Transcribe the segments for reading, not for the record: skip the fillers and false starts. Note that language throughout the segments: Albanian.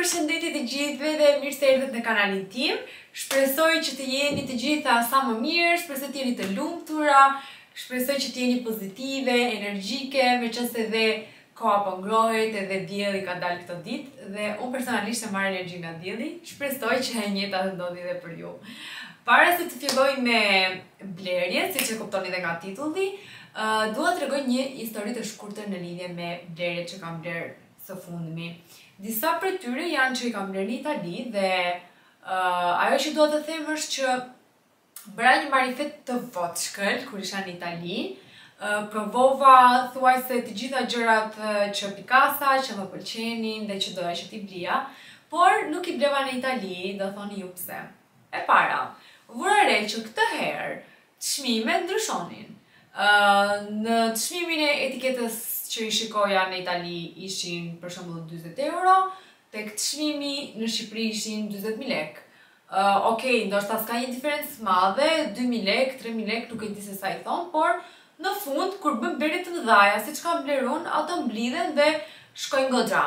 Përshëndetje të gjithëve dhe mirë se erdhët në kanalin tim. Shpresoj që të jeni të gjitha sa më mirë, shpresoj të jeni të lumtura, shpresoj që të jeni pozitive, energjike, meqense dhe koha po ngrohet edhe dielli ka dalë këtë ditë dhe unë personalisht e marr energji nga dielli. Shpresoj që e njëjta të ndodhi edhe për ju. Para se të filloj me blerjen, siç e kuptoni edhe nga titulli, dua t'rregoj një histori të shkurtër në lidhje me blerjet që kam bler së fundmi. Disa prej tyre janë që i kam bler në Itali dhe ajo që dua të them është që bëra një marifet të voçkël kur isha në Itali. Provova thuajse të gjitha gjërat që pikasa, që më pëlqenin dhe që doja që t'i blija, por nuk i bleva në Itali, do thoni ju pse. E para, vura re që këtë herë çmimet ndryshonin. Në çmimin e etiketës që i shikoja në Itali ishin për shembull 40 euro, tek çmimi në Shqipëri ishin 40.000 lek. Okej, ndoshta s'ka një diferencë madhe, 2.000 lek, 3.000 lek, nuk e di se sa i thon, por në fund kur bën blerje të mëdha, siç kam bler unë, ato mblidhen dhe shkojnë goxha.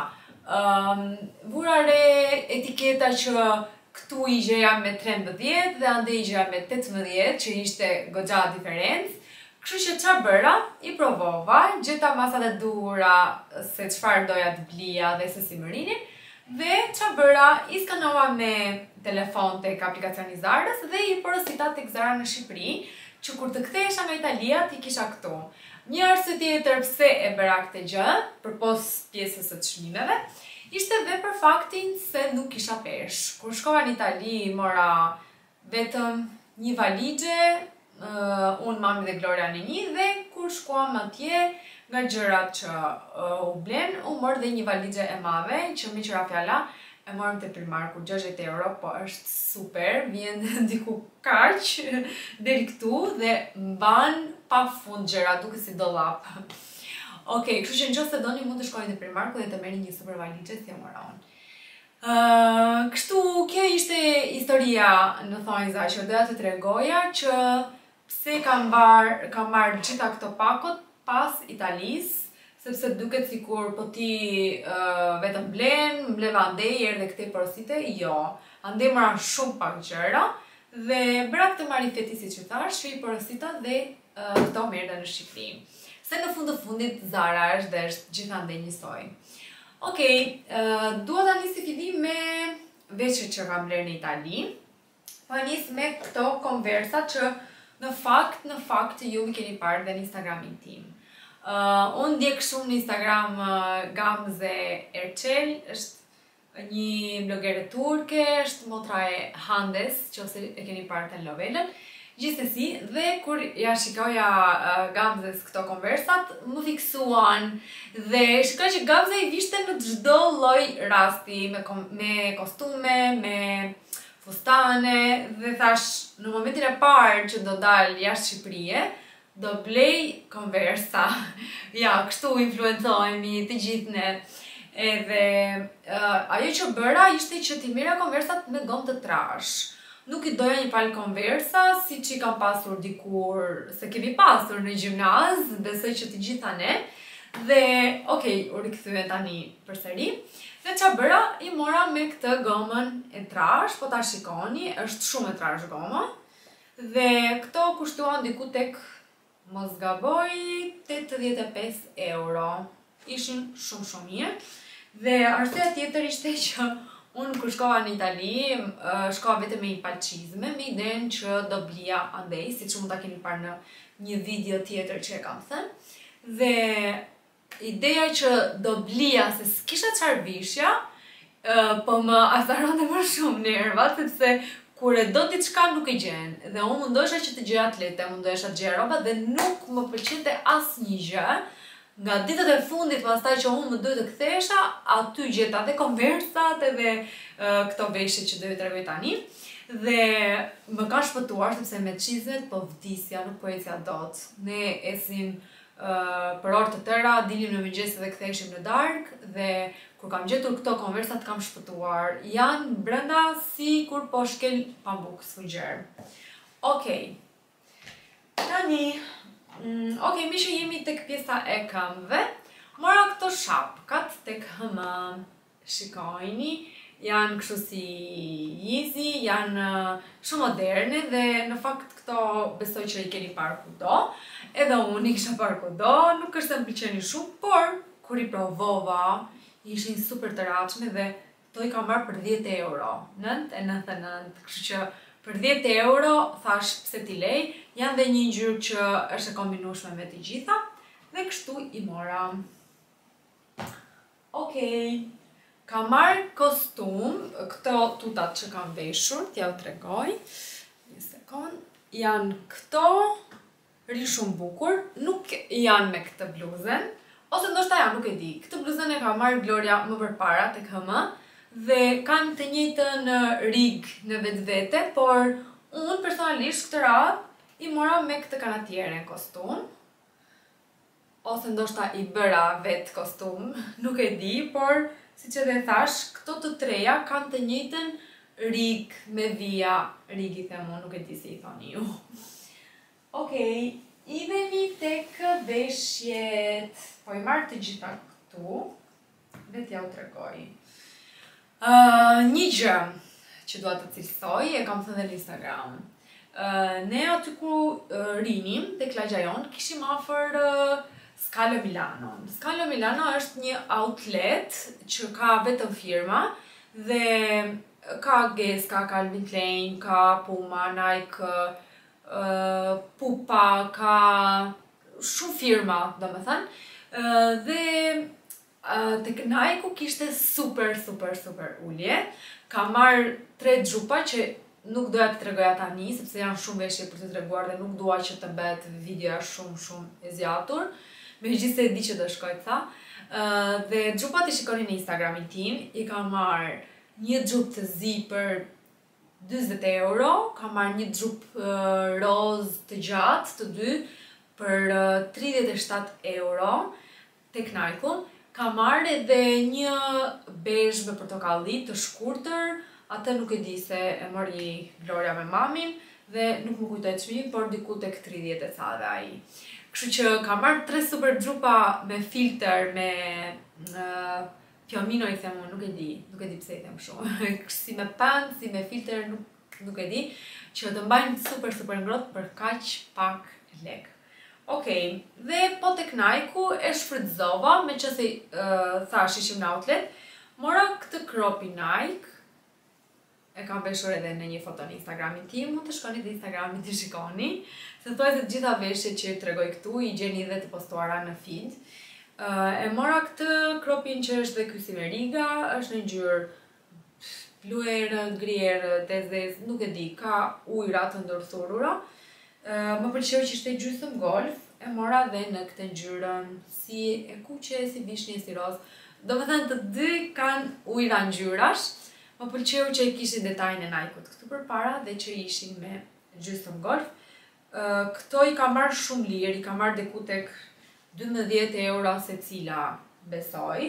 Vura re etiketa që këtu i gjeja me 13 dhe ande i gjeja me 18, që ishte goxha diferencë. Kështu që çfarë bëra, i provova, gjeta masat e duhura se çfarë doja të blija dhe se si më rinin, dhe çfarë bëra, i skanova me telefon tek aplikacioni Zarës dhe i porosita tek Zara në Shqipëri, që kur të kthehesha nga Italia t'i kisha këtu. Një arsye tjetër pse e bëra këtë gjë, përpos pjesës së çmimeve, ishte dhe për faktin se nuk kisha peshë. Kur shkova në Itali, mora vetëm një valixhe, unë, mami dhe Gloria në një, dhe kur shkuam atje nga gjërat që u blen, u mor dhe një valixhe e madhe, që mi qëra fjala, e morëm te Primarku, 60 euro, po është super, vjen diku kaq deri këtu dhe mban pafund gjëra, duke si dollap. Okej, kështu që nëse doni mund të shkoni te Primarku dhe të merrni një super valixhe si e mora unë. Kështu, kjo ishte historia në thonjza që doja të tregoja, që pse kam marrë gjitha këto pakot pas Italisë, sepse duket sikur po ti vetëm mbleva andej, erdhe këtej porosite, jo. Andej mora shumë pak gjëra dhe bëra këtë marifeti siç e thash, që i porosita dhe këto më erdhën në Shqipëri. Se në fund të fundit Zara është dhe është gjithandej njësoj. Okej, dua ta nis fillim me veshjet që kam bler në Itali. Po nis me këto Conversa që në fakt ju më keni parë dhe në Instagramin tim. Unë ndjek shumë në Instagram Gamze Erçel, është një blogere turke, është motra e Handes, që ose e keni parë të novelën. Gjithsesi, dhe kur ja shikoja Gamzes këto Conversat, më fiksuan dhe shikoj që Gamze i vishte në çdo lloj rasti, me kostume, me fustane, dhe thash në momentin e parë që do dal jashtë Shqipërie, do blej Conversa. Ja, kështu influencohemi të gjithë ne. Edhe ajo që bëra ishte që t'i merra Conversat me gomë të trash. Nuk i doja një palë Conversa, si që i kam pasur dikur, se kemi pasur në gjimnaz, besoj që të gjitha ne. Dhe, okej, u rikthyen tani përsëri. Dhe që bëra, i mora me këtë gomën e trash, po ta shikoni, është shumë e trash goma. Dhe këto kushtuan diku tek, mos gaboj, 85 euro. Ishin shumë mirë. Dhe arsyeja tjetër ishte që unë kur shkova në Itali, shkova vetëm me një palçizme, me idenë që do blija andej, siç mund ta keni parë në një video tjetër që e kam thënë. Dhe ideja që do blija se s'kisha çfarë vishja, po më azaronte më shumë nervat, sepse kur e do diçka nuk e gjen. Dhe unë mundohesha që të gjej atlete, mundohesha të gjej rroba dhe nuk më pëlqente asnjë gjë. Nga ditët e fundit pastaj që unë më duhet të kthehesha, aty gjeta dhe Conversat edhe këto veshje që do ju tregoj tani. Dhe më ka shpëtuar sepse me çizmet po vdisja, nuk po ecja dot. Ne esim për orë të tëra, dilim në mëngjes dhe ktheheshim në darkë, dhe kur kam gjetur këto Conversat kam shpëtuar. Janë brenda si kur po shkel pambuk sfugjer. Okej. Tani, mi që jemi tek pjesa e këmbëve, mora këto shapkat tek HM. Shikojni, janë kështu si Yeezy, janë shumë moderne dhe në fakt këto besoj që i keni parë kudo. Edhe unë i kisha parë kudo, nuk është se më pëlqenin shumë, por kur i provova, ishin super të rehatshme dhe këto i kam marrë për 10 euro, 9,99, kështu që për 10 euro thash pse t'i lej, janë dhe një ngjyrë që është e kombinueshme me të gjitha dhe kështu i mora. Okej. Kam marrë kostum, këto tutat që kam veshur, t'ja u tregoj. Një sekond. Janë këto, ri shumë bukur, nuk janë me këtë bluzën, ose ndoshta janë, nuk e di. Këtë bluzën e ka marrë Gloria më përpara tek HM dhe kanë të njëjtën rig në vetvete, por unë personalisht këtë radhë i mora me këtë kanatiere në kostum. Ose ndoshta i bëra vetë kostum, nuk e di, por si që dhe thash, këto të treja kanë të njëjtën rig me vija, rig i themu, nuk e di si i thoni ju. Okej, idemi tek veshjet, po i marrë të gjitha këtu, dhe t'ja u tregoj. Një gjë që dua të cilësoj, e kam thënë në Instagram. Ne aty ku rinim, tek lagja jon, kishim afër Scalo Milano. Scalo Milano është një outlet që ka vetëm firma dhe ka Guess, ka Calvin Klein, ka Puma, Nike, Pupa, ka shumë firma, domethënë. Dhe tek Nike kishte super ulje. Ka marrë 3 xhupa që nuk doja të tregoja tani, sepse janë shumë veshje për të treguar dhe nuk dua që të bëhet videoja shumë e zgjatur. Megjithëse e di që do shkoj tha. Dhe xhupat i shikoni në Instagramin tim, i kam marrë një xhup të zi për 40 euro, kam marrë një xhup roz të gjatë të dy për 37 euro tek Nike. Kam marrë edhe një bezh me portokalli të shkurtër, atë nuk e di se e mori Gloria me mamin dhe nuk më kujtoj çmimin, por diku tek 30 e ca dhe ai. Kështu që kam marrë 3 super xhupa me filter, me piomino i them unë, nuk e di pse i them shumë. Si me pant, si me filter, nuk e di, që të mbajnë super ngrohtë për kaq pak lek. Okej, dhe po tek Nike e shfrytëzova, meqense thash ishim në outlet, mora këtë kropi Nike. E kam veshur edhe në një foto në Instagramin tim, mund të shkoni në Instagramin të shikoni. Se thuaj se të gjitha veshjet që i tregoj këtu i gjeni dhe të postuara në feed. E mora këtë kropin që është dhe ky si me riga, është në ngjyrë bluerë, grierë, tezez, nuk e di, ka ujra të ndërthurura. Më pëlqeu që ishte gjysmë golf, e mora dhe në këtë ngjyrën si e kuqe, si vishnje, si roz. Domethënë të dy kanë ujra ngjyrash. Më pëlqeu që i kishin detajin e Nike-ut këtu përpara dhe që ishin me gjysmë golf. Këto i kam marrë shumë lirë, i kam marrë diku tek 12 euro secila, besoj.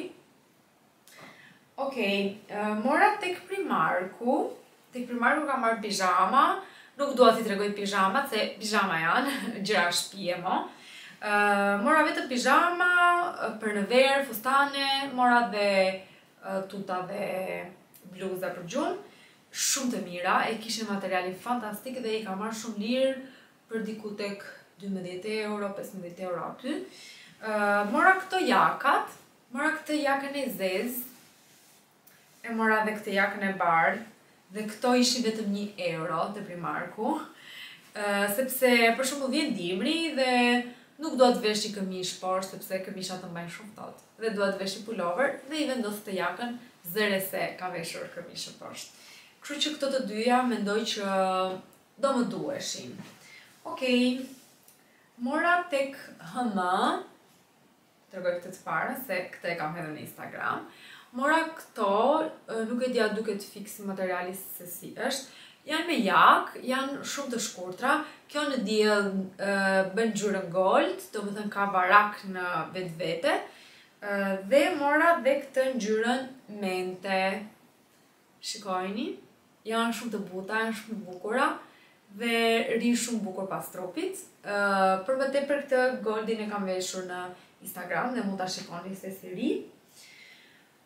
Okej, mora tek Primarku. Tek Primarku kam marrë pijama. Nuk dua t'i tregoj pijamat, se pijama janë, gjëra shtëpie mo. Mora vetëm pijama për në verë, fustane, mora dhe tuta dhe bluza për gjumë, shumë të mira, e kishin materialin fantastik dhe i ka marrë shumë lirë për diku tek 12 euro, 15 euro aty. Mora këto jakat, mora këtë jakën e zezë, e mora dhe këtë jakën e bardhë, dhe këto ishin vetëm 1 euro te Primarku, sepse për shembull vjen dimri dhe nuk dua të vesh një këmishë poshtë sepse këmishat të mbajnë shumë ftohtë. Dhe dua të vesh një pullover dhe i vendos të jakën zëre se ka veshur këmishë poshtë. Kështu që këto të dyja mendoj që do më duheshin. Okej, mora tek HM, tregoj këtë të parën se këtë e kam hedhur në Instagram. Mora këto, nuk e di a duket fix materiali se si është. Janë me jak, janë shumë të shkurtra. Kjo në diell bën ngjyrën gold, domethënë ka varak në vetvete. Dhe mora dhe këtë ngjyrën mente. Shikojini, janë shumë të buta, janë shumë të bukura dhe rin shumë bukur pas trupit. Për më tepër këtë goldin e kam veshur në Instagram dhe mund ta shikoni se si ri.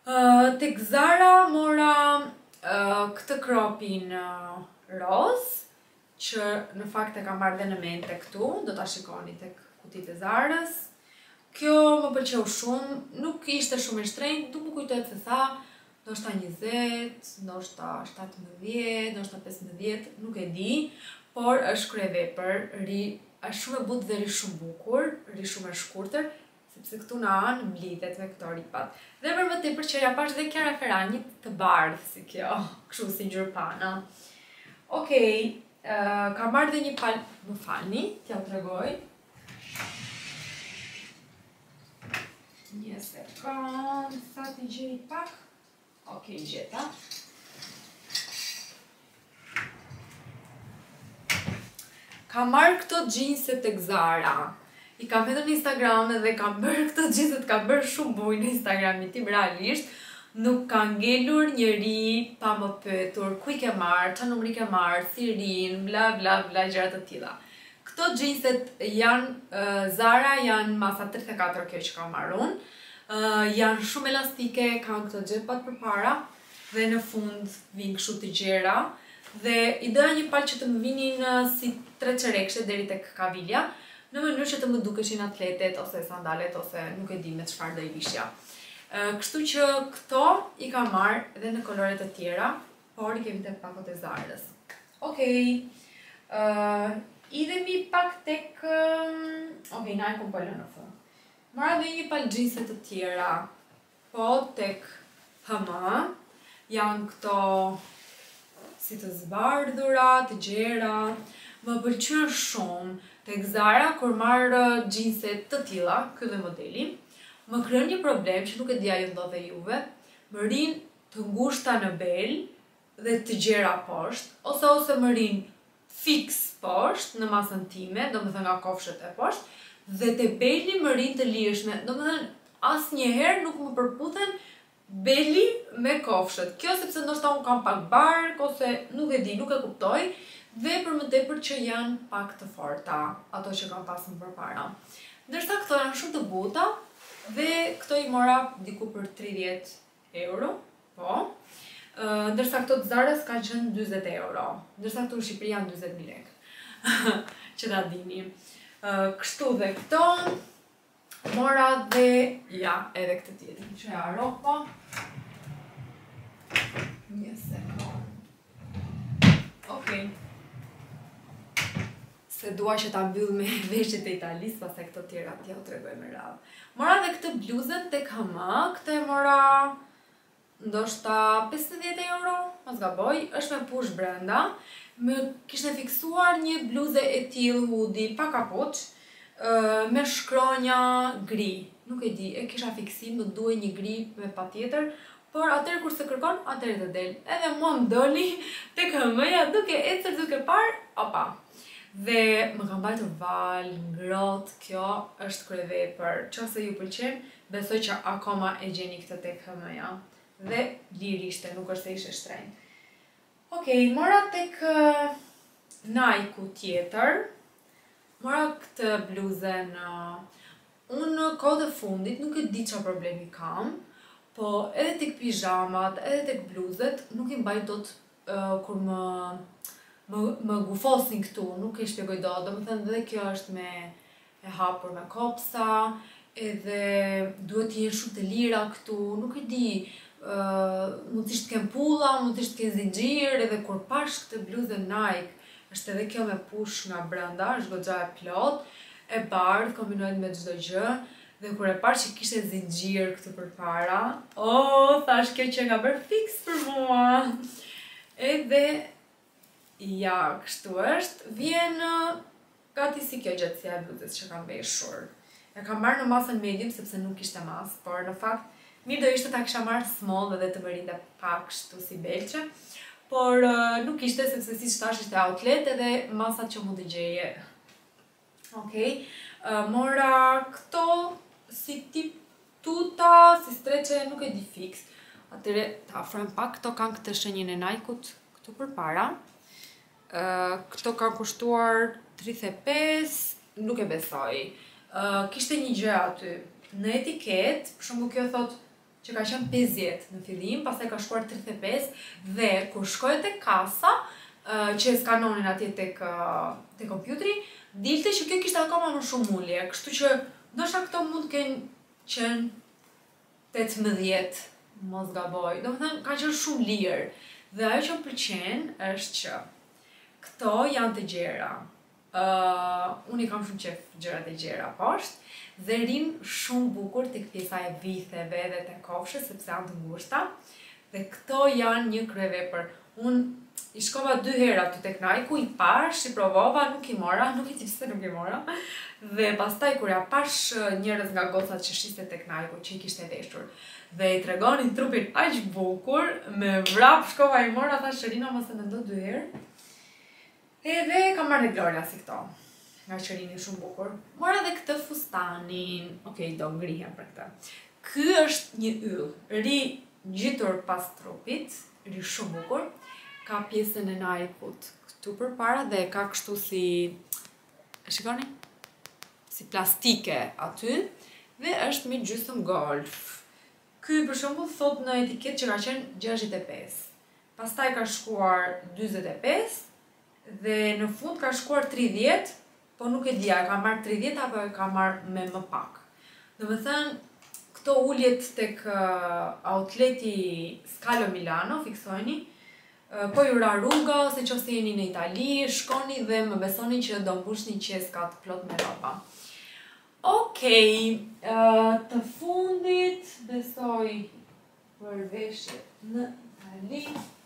Tek Zara mora këtë kropin roz, që në fakt e kam marrë dhe në mente këtu, do ta shikoni tek kutitë e Zarës. Kjo më pëlqeu shumë, nuk ishte shumë e shtrenjtë, nuk më kujtohet se sa, ndoshta 20, ndoshta 17, ndoshta 15, nuk e di, por është kryevepër, është shumë e butë dhe ri shumë bukur, ri shumë e shkurtër, sepse këtu në anë mblidhet me këto ripat. Dhe për më tepër që ja pash dhe Chiara Ferragni të bardhë si kjo, kështu si gjyrpana. Okej, kam marrë dhe një palë, më falni, t'ja u tregoj. Një sekond, sa t'i gjej pak. Okej, gjeta. Kam marrë këto gjinset tek Zara. I kam vetëm në Instagram dhe kam bërë këto gjinset, kam bërë shumë buj në Instagramin tim, realisht. Nuk ka ngelur njëri pa më pyetur ku i ke marrë, çfarë numri ke marrë, si rin, bla bla bla gjëra të tilla. Këto gjinset janë Zara, janë masa 34 kjo që kam marrë unë. Janë shumë elastike, kanë këto xhepat përpara dhe në fund vinë kështu të gjera. Dhe i doja një palë që të më vinin si 3 çerekshte deri tek kavilja, në mënyrë që të më dukeshin atletet ose sandalet ose nuk e di me çfarë do i vishja. Kështu që këto i kam marrë edhe në kolore të tjera, por i kemi tek pakot e Zarës. Okej. Idhemi pak tek Nike po lë në fund. Mora dhe një palë gjinse të tjera, po tek HM, janë këto si të zbardhura, të gjera, më pëlqyen shumë. Tek Zara, kur marrë gjinse të tilla, ky dhe modeli, më kryen një problem që nuk e di a ju ndodh dhe juve, më rin të ngushta në bel dhe të gjera poshtë, ose më rin fix poshtë në masën time, domethënë nga kofshët e poshtë, dhe te beli më rin të lirshme, domethënë asnjëherë nuk më përputhen beli me kofshët. Kjo sepse ndoshta unë kam pak bark ose nuk e di, nuk e kuptoj, dhe për më tepër që janë pak të forta, ato që kam pasur përpara. Ndërsa këto janë shumë të buta dhe këto i mora diku për 30 euro, po. Ndërsa këto të Zarës kanë qenë 40 euro, ndërsa këto në Shqipëri janë 40.000 lekë. Që ta dini. Kështu dhe këto mora dhe ja, edhe këtë tjetër. Që ja ropa. Një sekund. Okej. Se dua që ta mbyll me veshjet e Italis, pastaj këto tjera t'ja u tregoj me radhë. Mora dhe këtë bluzën tek HM, këtë e mora ndoshta 50 euro, mos gaboj, është me push brenda. Më kishte fiksuar një bluzë e tillë hoodie pa kapuç, me shkronja gri. Nuk e di, e kisha fiksim, më duhej një gri me patjetër, por atëherë kur se kërkon, atëherë të del. Edhe mua më doli tek HM-ja duke ecër duke parë, opa. Dhe më ka mbajtur val, ngrohtë, kjo është kryevepër. Nëse ju pëlqen, besoj që akoma e gjeni këtë tek HM-ja. Dhe lirë ishte, nuk është se ishte shtrenjtë. Okej, mora tek Nike-u tjetër. Mora këtë bluzën. Unë kohët e fundit nuk e di çfarë problemi kam, po edhe tek pijamat, edhe tek bluzet, nuk i mbaj dot kur më gufosin këtu, nuk e shpjegoj dot, domethënë dhe kjo është me e hapur me kopsa, edhe duhet të jenë shumë të lira këtu, nuk e di, mund të kenë pulla, mund të kenë zinxhir, edhe kur pash këtë bluzën Nike, është edhe kjo me push nga brenda, është goxha e plot, e bardhë, kombinohet me çdo gjë, dhe kur e pash që kishte zinxhir këtu përpara, thash kjo që nga bërë fix për mua. Edhe ja, kështu është, vjen gati si kjo gjatësia e bluzës që kam veshur. E kam marrë në masën medium sepse nuk ishte mas, por në fakt mirë do ishte ta kisha marrë small edhe të më rinte pak kështu si belqe, por nuk ishte sepse si thash ishte outlet edhe masat që mund të gjeje. Okej, mora këto si tip tuta, si streqe, nuk e di fix. Atëre ta afrojmë pak, këto kanë këtë shenjën e Nike-ut këtu përpara. Këto kanë kushtuar 35, nuk e besoj. Kishte një gjë aty, në etiket, për shembull kjo thot që ka qenë 50 në fillim, pastaj ka shkuar 35 dhe kur shkoi te kasa, që e skanonin atje tek kompjuteri, dilte që kjo kishte akoma më shumë ulje, kështu që ndoshta këto mund të kenë qenë 18, mos gaboj. Domethënë ka qenë shumë lirë. Dhe ajo që më pëlqen është që këto janë të gjera. Unë i kam shumë qef gjërat e gjera poshtë dhe rinë shumë bukur tek pjesa e vitheve dhe te kofshët sepse janë të ngushta. Dhe këto janë një kryevepër. Unë i shkova 2 herë aty tek Nike, i pash, i provova, nuk i mora, nuk i di pse nuk i mora. Dhe pastaj kur ja pash njerëz nga gocat që shiste tek Nike, që i kishte veshur, dhe i tregonin trupin aq bukur, me vrap shkova i mora, thash Sherina mos e mendo 2 herë. Edhe kam marrë Gloria si këto, nga që rinin shumë bukur. Mora edhe këtë fustanin, okej, do ngrihem për këtë. Ky është një yll, ri ngjitur pas trupit, ri shumë bukur. Ka pjesën e Nike-ut këtu përpara dhe ka kështu si, e shikoni? Si plastike aty dhe është me gjysmë golf. Ky për shembull thot në etiketë që ka qenë 65. Pastaj ka shkuar 45 dhe në fund ka shkuar 30, po nuk e dia, ka marrë 30 apo e ka marrë me më pak. Domethënë këto uljet tek outleti Scalo Milano, fiksojeni, po ju ra rruga ose nëse jeni në Itali, shkoni dhe më besoni që do mbushni qeskat plot me rroba. Okej, të fundit besoj për veshjet në Itali.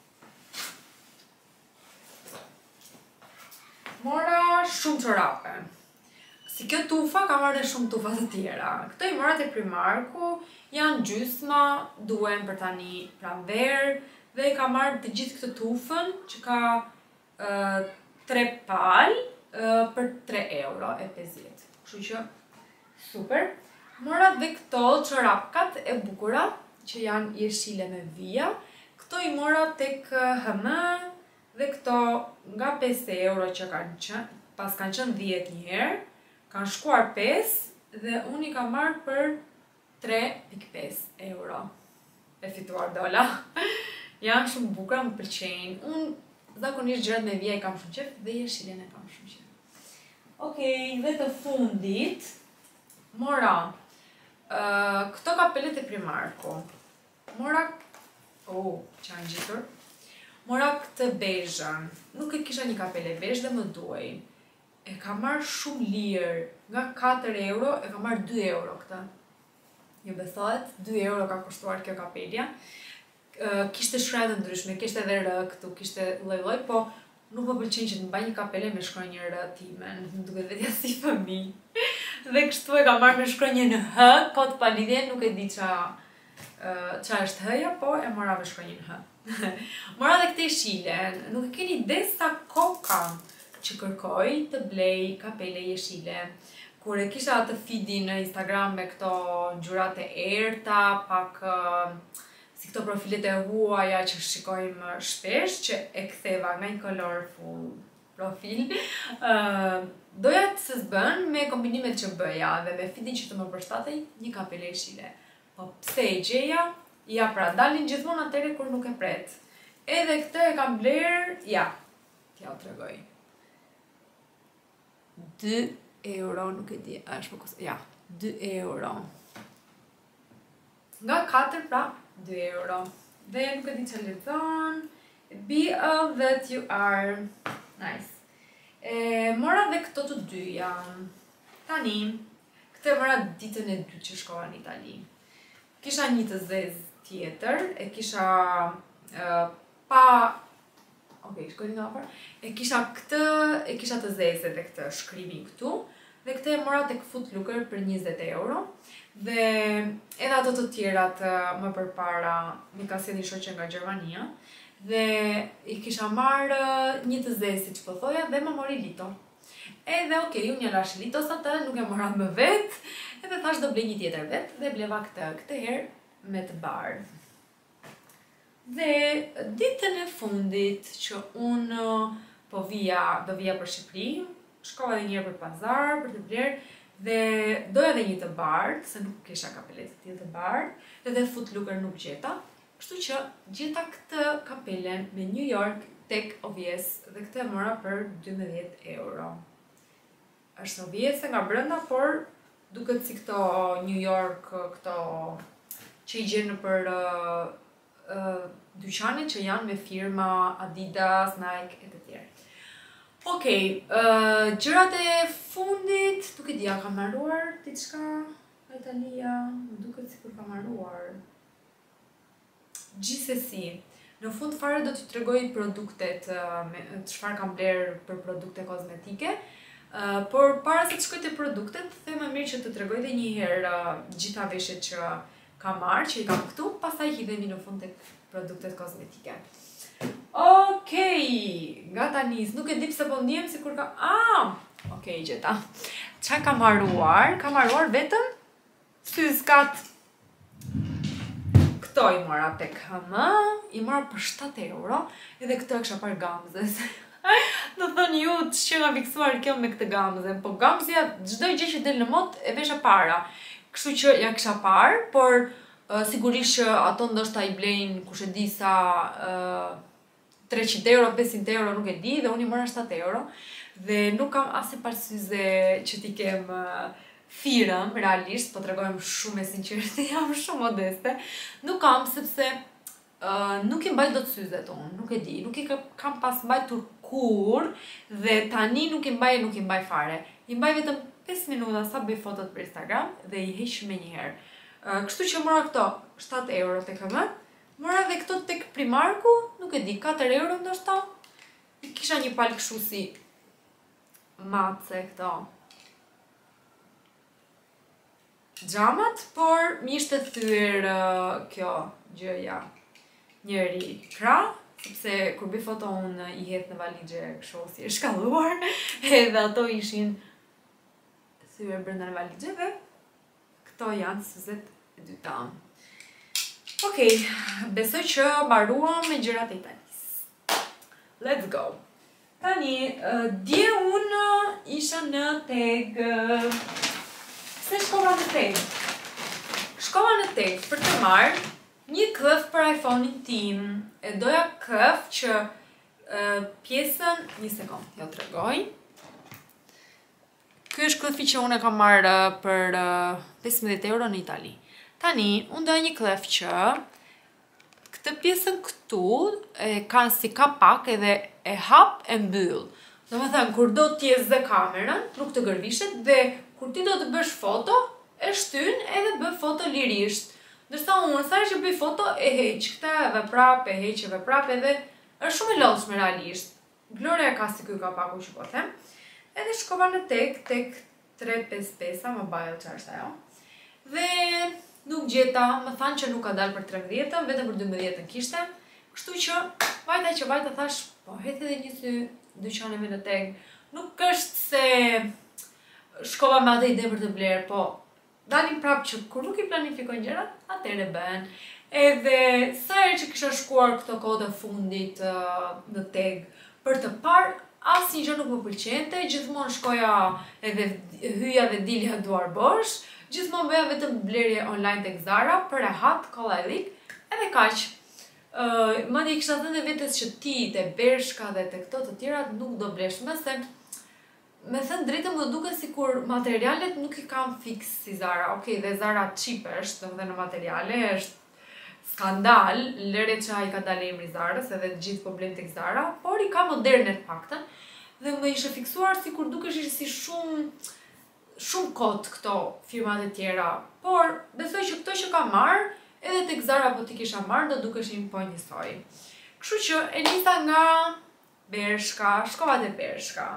Mora shumë çorape. Si kjo tufa, ka marrë shumë tufa të tjera. Këto i mora te Primarku, janë gjysma, duhen për tani pranverë, dhe i ka marrë të gjithë këtë tufën që ka 3 palë për 3 euro e 50. Kështu që super. Mora dhe këto çorapkat e bukura që janë jeshile me vija. Këto i mora tek HM dhe këto nga 5 euro që kanë qenë, pas kanë qenë 10 një herë, kanë shkuar 5 dhe unë i kam marrë për 3.5 euro. E fituar dola. Janë shumë bukura, më pëlqejnë. Unë zakonisht gjërat me vija i kam shumë qef dhe jeshilen e kam shumë qef. Okej, dhe të fundit mora këto kapelet e Primarku. Mora që janë gjitur. Mora këtë bezhën. Nuk e kisha një kapele bezh dhe më duaj. E ka marrë shumë lirë. Nga 4 euro e ka marrë 2 euro këtë. Ju besohet, 2 euro ka kushtuar kjo kapelja. Kishte shkruaj të ndryshme, kishte edhe R këtu, kishte lloj-lloj, po nuk më pëlqen që të mbaj një kapele me shkronjë R time, më duket vetja si fëmijë. Dhe kështu e ka marrë me shkronjën H, kot pa lidhje, nuk e di qa është H-ja, po e mora me shkronjën H. Mora dhe këtë jeshilen, nuk e keni ide sa kohë kam që kërkoj të blej kapele jeshile. Kur e kisha atë feedin në Instagram me këto ngjyrat e errta, pak si këto profilet e huaja që shikojmë shpesh, që e ktheva nga një colorful profil, doja të se zbën me kombinimet që bëja dhe me feedin që të më përshtatej një kapele jeshile. Po pse e gjeja? Ja, pra dalin gjithmonë atëre kur nuk e pret. Edhe këtë e kam bler, ja, t'ja u tregoj. 2 euro, nuk e di, është më kusë, ja, 2 euro. Nga 4, pra, 2 euro. Dhe nuk e di që lexon. Be all that you are. Nice. Mora dhe këto të dyja. Tani, këtë mora ditën e 2 që shkova në Itali. Kisha një të zezë tjetër, e kisha shkoj nga afër. E kisha të zezë dhe këtë shkrimin këtu. Dhe këtë e mora tek Foot Locker për 20 euro. Dhe edhe ato të tjerat më përpara mi ka sjellë një shoqe nga Gjermania. Dhe i kisha marrë një të zezë, siç po thoja, dhe më mori Lito. Edhe unë ja lash Litos atë, nuk e mora më vet. Edhe thash do blej një tjetër vet dhe bleva këtë herë me të bardhë. Dhe ditën e fundit që unë do vija për Shqipëri, shkova edhe një herë për pazar, për të bler Dhe doja dhe një të bardhë, se nuk kisha kapele të tillë të bardhë, dhe Footlooker nuk gjeta. Kështu që gjeta këtë kapelen me New York tek OVS dhe këtë e mora për 12 euro. Është OVS nga brenda, por duket si këto New York, këto që i gjenë për dyqane që janë me firma Adidas, Nike e të tjerë. Okej, gjërat e fundit, nuk e dia, kam marruar diçka nga Italia, më duket sikur kam marruar. Gjithsesi, në fund fare do t'ju tregoj produktet, çfarë kam bler për produkte kozmetike, por para se të shkoj te produktet, them më mirë që të tregoj edhe një herë gjitha veshjet që kam marrë, që i kam këtu, pastaj hidhemi në fund tek produktet kozmetike. Okej, nga tani, nuk e di pse po ndihem sikur ka... Okej, gjeta. Çfarë kam marruar? Kam marruar vetëm syzkat. Këto i mora tek HM, i mora për 7 euro, edhe këto e kisha parë Gamzes. Do thoni ju që nga fiksuar kjo me këtë Gamze, po Gamzja çdo gjë që del në mod e vesha para. Kështu që ja kisha parë, por sigurisht që ato ndoshta i blejnë kush e di sa 300 euro, 500 euro, nuk e di, dhe unë i mora 7 euro, dhe nuk kam asnjë parësyze që t'i kem thirrëm, realisht, po tregojmë shumë e sinqert, jam shumë modeste. Nuk kam, sepse nuk i mbaj dot syzet unë, nuk e di, nuk i kam pas mbajtur kur, dhe tani nuk i mbaj fare. I mbaj vetëm 5 minuta sa bëj fotot për Instagram dhe i heq me njëherë. Kështu që mora këto 7 euro tek HM, mora dhe këto tek Primarku, nuk e di, 4 euro ndoshta. I kisha një palë kështu si matse këto xhamat, por mi ishte thyer kjo gjëja njëri krah, sepse kur bëj foto unë i hedh në valixhe kështu si e shkalluar, edhe ato ishin thyer brenda në valixhe dhe këto janë syzet e dyta. Okej, besoj që mbaruam me gjërat e Italis. Let's go! Tani, dje unë isha në Teg. Pse shkova në Teg? Shkova në Teg për të marrë një këf për iPhone-in tim. E doja këf që pjesën... Një sekond, jo t'regoj. Ky është këfi që unë e kam marrë për 15 euro në Itali. Tani, unë doja një këf që këtë pjesën këtu e kanë si kapak edhe e hap e mbyll. Do me thënë, kur do t'je zë kamerën, nuk të gërvishet, dhe kur ti do të bësh foto, e shtyn edhe bë foto lirisht. Ndërsa unë, sa që bëj foto, e heq këta edhe prap, e heq edhe prap, edhe është shumë e lodhshme realisht. Gloria ka si ky kapaku që po them. Edhe shkova në tek 355 mobile, që është ajo. Dhe nuk gjeta, më thanë që nuk ka dalë për 13, vetëm për 12 kishte. Kështu që vajta thash, po het edhe një sy dyqaneve në Teg. Nuk është se shkova me atë ide për të bler, po dalim prapë që kur nuk i planifikojnë gjërat, atëherë bëhen. Edhe sa herë që kisha shkuar këto kohë të fundit në Teg për të parë, asnjë gjë nuk më pëlqente, gjithmonë shkoja edhe hyja dhe dilja duar bosh, gjithmonë bëja vetëm blerje online tek Zara, për rehat, kolla e lik, edhe kaq. Madje kisha thënë vetes që ti te Bershka dhe te këto të tjerat nuk do blesh, me thënë drejtën më duket sikur materialet nuk i kam fix si Zara. Okej, dhe Zara cheap është, domethënë në materiale është skandal, lëre që i ka dalë emri Zarës, edhe gjithë po blen tek Zara, por i ka moderne të paktën, dhe më ishe fiksuar sikur dukesh si shumë kot këto firmat e tjera, por besoj që këto që ka marrë, edhe tek Zara po ti kisha marrë, do dukeshin po njësoj. Kështu që e nisa nga Bershka, shkova te Bershka.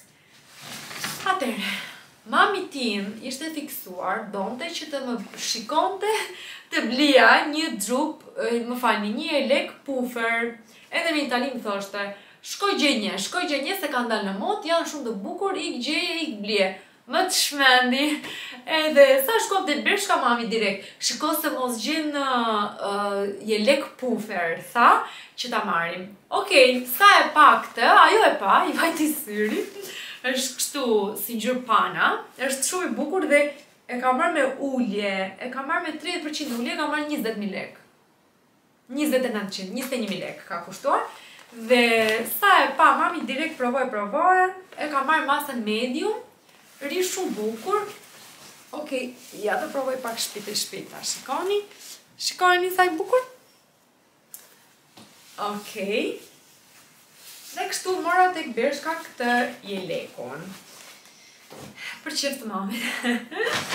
Atëre, mami tim ishte fiksuar, donte që të më shikonte të blija një xhup, më falni, një elek puffer, edhe në Itali më thoshte, shkoj gjenje se ka ndalë në mod, janë shumë të bukur, ik gjeje, ik blije. Më të shmendi, edhe sa shkop të Bershka mami direkt, shiko se mos gjenë jelek puffer, tha që ta marim. Okej, sa e pa këtë, ajo e pa, i vajti syri, është kështu si ngjyrë pana, është shumë i bukur dhe e ka marrë me ulje, e ka marrë me 30% ulje, e ka marrë 20.000 lekë. 2900, 21.000 lekë ka kushtuar. Dhe sa e pa mami direkt provoj, e ka marrë masën medium, ri shumë bukur. Okej, ja të provoj pak shpejt, shikoni. Shikoni sa i bukur. Okej. Dhe kështu mora tek Bershka këtë jelekun. Për qef të mamit.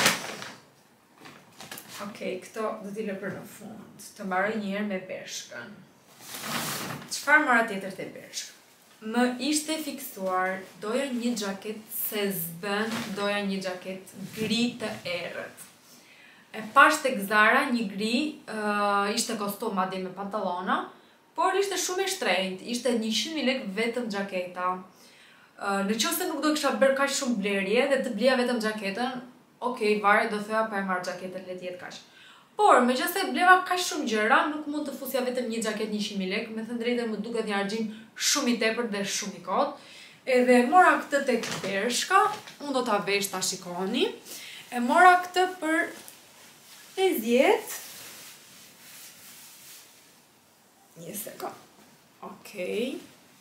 Okej, këto do t'i lë për në fund. Të mbaroj njëherë me Bershkën. Çfarë mora tjetër te Bershka? Më ishte fiksuar, doja një xhaket se zbën, doja një xhaket gri të errët. E pash tek Zara një gri, ishte kostum madje me pantallona, por ishte shumë e shtrenjtë, ishte 100.000 lekë vetëm xhaketa. Në qoftë se nuk do kisha bërë kaq shumë blerje dhe të blija vetëm xhaketën, okej, varet do thoya pa e marrë xhaketën, le të jetë kaq. Por, megjithëse bleva kaq shumë gjëra, nuk mund të fusja vetëm një xhaket 100.000 lekë, me thënë drejtën më duket një argjim shumë i tepërt dhe shumë i kot. Edhe mora këtë tek Bershka, unë do ta vesh ta shikoni. E mora këtë për 50. Një sekond. Okej.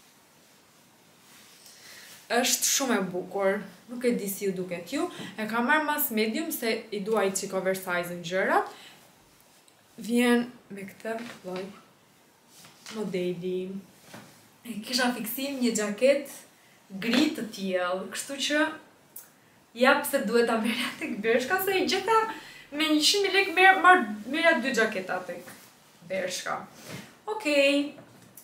Është shumë e bukur, nuk e di si ju duket ju. E kam marrë mas medium se i dua i çik oversize në gjërat. Vjen me këtë lloj modeli. E kisha fiksim një xhaket gri të tillë, kështu që ja pse duhet ta merrja tek Bershka se i gjeta me 100.000 lekë merrja 2 xhaketa tek Bershka. Okej.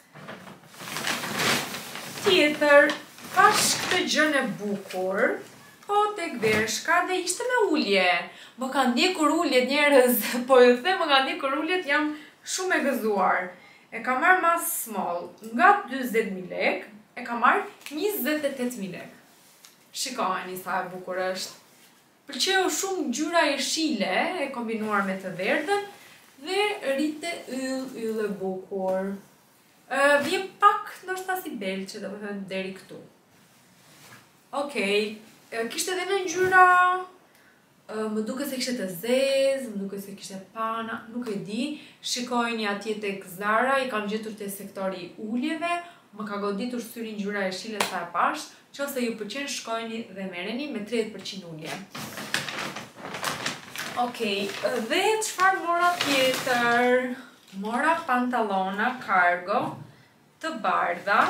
Tjetër, pash këtë gjën e bukur, po tek Bershka dhe ishte me ulje. Më ka ndjekur uljet njerëz, po ju them më ka ndjekur uljet, jam shumë e gëzuar. E ka marrë mas small, nga 40.000 lekë, e ka marrë 28.000 lekë. Shikojeni sa e bukur është. Pëlqeu shumë ngjyra jeshile, e kombinuar me të verdhën, dhe rrite yll e bukur. Vjen pak ndoshta si belçe, domethënë deri këtu. Okej, kishte edhe në ngjyra, më duket se kishte të zezë, më duket se kishte pana, nuk e di. Shikojeni atje tek Zara, i kam gjetur te sektori i uljeve, më ka goditur syri ngjyra jeshile sa e pash. Nëse ju pëlqen, shkojeni dhe merreni me 30% ulje. Okej, dhe çfarë mora tjetër? Mora pantallona cargo të bardha.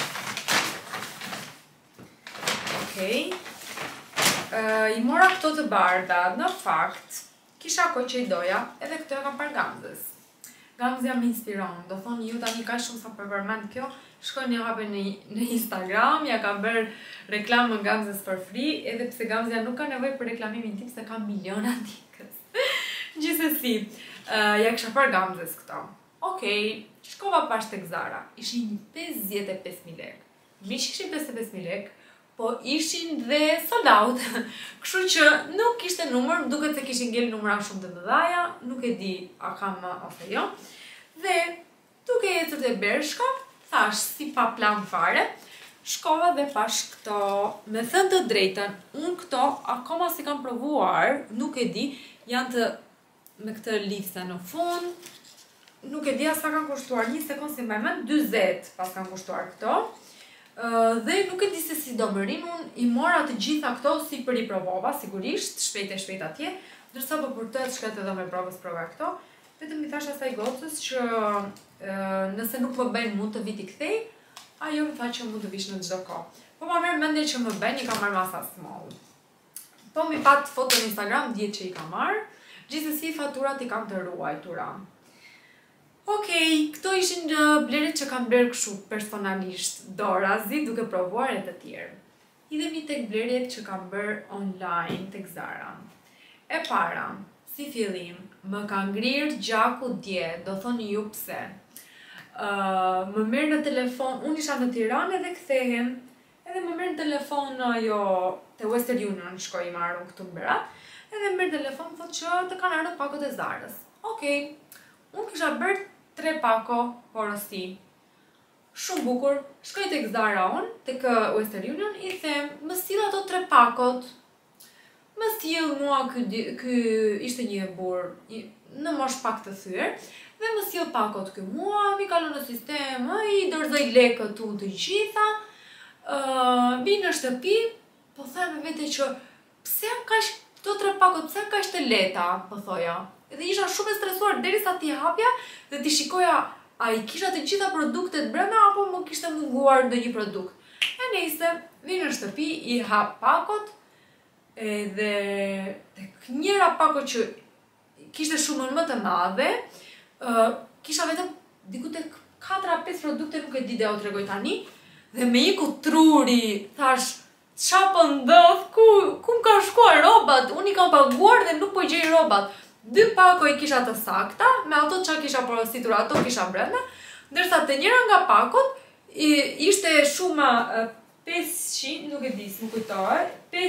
Okej. I mora këto të bardha, në fakt, kisha kohë që i doja, edhe këto e kam parë Gamzës. Gamzja më inspiron, do thonë ju tani kaq shumë sa përmend kjo, shkojni hapeni në Instagram, ja ka bërë reklamën Gamzës for free, edhe pse Gamzja nuk ka nevojë për reklamimin tim se ka miliona ndjekës. Gjithsesi, ja kisha parë Gamzës këto. Okej, shkova pash tek Zara, ishin 55.000 lekë. Miq ishin 55.000 lekë, po ishin dhe sold out. Kështu që nuk kishte numër, më duket se kishin ngel numra shumë të mëdha, nuk e di a kam ose jo. Dhe duke ecur te Bershka, thash si pa plan fare, shkova dhe pash këto. Me thënë të drejtën, unë këto akoma si kam provuar, nuk e di, janë të me këtë lifse në fund. Nuk e di as sa kanë kushtuar, një sekond si më mend, 40 pas kanë kushtuar këto. Dhe nuk e di se si do më rinë, unë i mora të gjitha këto si për i provova, sigurisht, shpejt atje, ndërsa po për të shkret edhe me provës prova këto, vetëm i thash asaj gocës që nëse nuk më bëjnë mund të viti kthej, ajo më tha që mund të vish në çdo kohë. Po ma merr mendje që më bëjnë, i ka marrë masa small. Po mi pat foto në Instagram, djetë që i ka marrë, gjithsesi faturat i kam të ruajtura. Okej, këto ishin blerit që kam blerë kështu personalisht dorazi duke provuar e të tjerë. Idemi tek blerjet që kam bërë online tek Zara. E para, si fillim, më ka ngrirë gjaku dje, do thoni ju pse. Më merr në telefon, unë isha në Tiranë dhe kthehem, edhe më merr në telefon ajo te Western Union shkoj i marrën këtu në Berat, edhe më merr telefon thotë që të kanë ardhur pakot e Zarës. Okej, unë kisha bërë 3 pako porosi. shumë bukur, shkoj tek Zara unë, tek Western Union, I them, më sill ato 3 pakot. Më sill mua ky ishte një burr, në moshë pak të thyer, dhe më sill pakot ky mua, mi kalon në sistem, I dorëzoj lekët tu të gjitha, vi në shtëpi, po them me vete që pse janë kaq këto 3 pakot, pse janë kaq të lehta, po thoja. Dhe isha shumë e stresuar derisa t'i hapja dhe t'i shikoja a I kisha të gjitha produktet brenda apo më kishte munguar ndonjë produkt. E nejse, vi në shtëpi, I hap pakot, edhe tek njëra pakot që kishte shumën më të madhe, kisha vetëm diku tek 4-5 produkte, nuk e di dhe o tregoj tani, dhe me iku truri, thash, qa po ndodh, ku m'ka shkuar robat, unë I kam paguar dhe nuk po gjej robat. 2 pako I kisha të sakta, me ato qa kisha porositur, ato kisha brenda, ndërsa të njëra nga pakot ishte shuma 500, nuk e di, s'më kujtoj,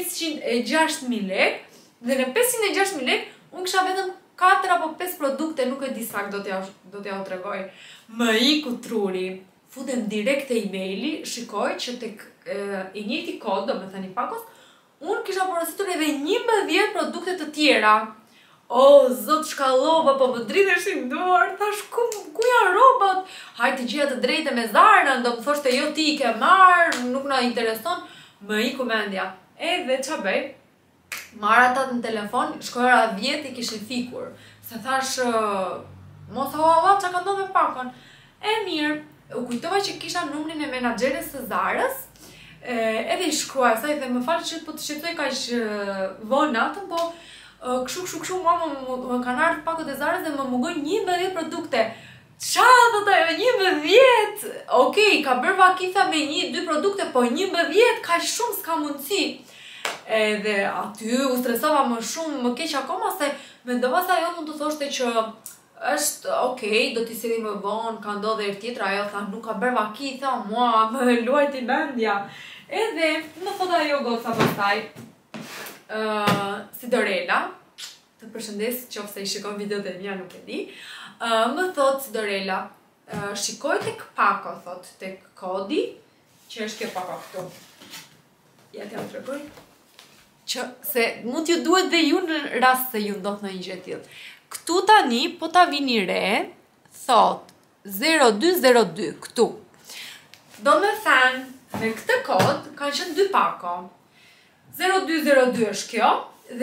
506.000 lek, dhe në 506.000 lek, unë kisha vetëm 4 apo 5 produkte, nuk e di sakt do t'ja u tregoj. Më iku truri, futem direkt te emaili, shikoj që tek I njëjti kod, do me thënë I pakos, unë kisha porositur edhe 11 produkte të tjera. O, zot shkallova, po më dridheshin duar, thash, ku janë robat? Hajtë gjia të drejte me Zarën, do më thoshte jo ti I ke marrë, nuk na intereson, më iku mendja. Edhe qa bëj? Marra atat në telefon, shkojra 10 I kishin fikur. Se thash, mos qa ka ndodhur me pakon. E mirë, u kujtova që kisha numrin e menaxheres së Zarës, edhe I shkruaj saj dhe më falë që po të shqetësoj kaq vonë natën, po kështu mua më kanë ardhur pakot e Zarës dhe më mungojnë 11 produkte. Qa do të ajo 11? Okej, ka bërë vakitha me 1-2 produkte, po 11 kaq shumë s'ka mundësi. Edhe aty u stresova më shumë, më keq akoma se mendova se ajo mund të thoshte që është okej, do t'i sillim më vonë, ka ndodhur herë tjetër, ajo tha nuk ka bërë vakitha, mua më luajti mendja. Edhe më thot ajo goca pastaj, Sidorela, të përshëndes qofse I shikon videot e mia, nuk e di, më thot Sidorela, shikoj tek pako, thot, tek kodi, që është kjo pako këtu. Ja t'ja u tregoj. Që se mund t'ju duhet dhe ju në rast se ju ndodh në një gjë tillë. Këtu tani, po ta vini re, thot 0202, këtu. Do me thënë, me këtë kod, kanë qenë 2 pako. 0202 është kjo, dhe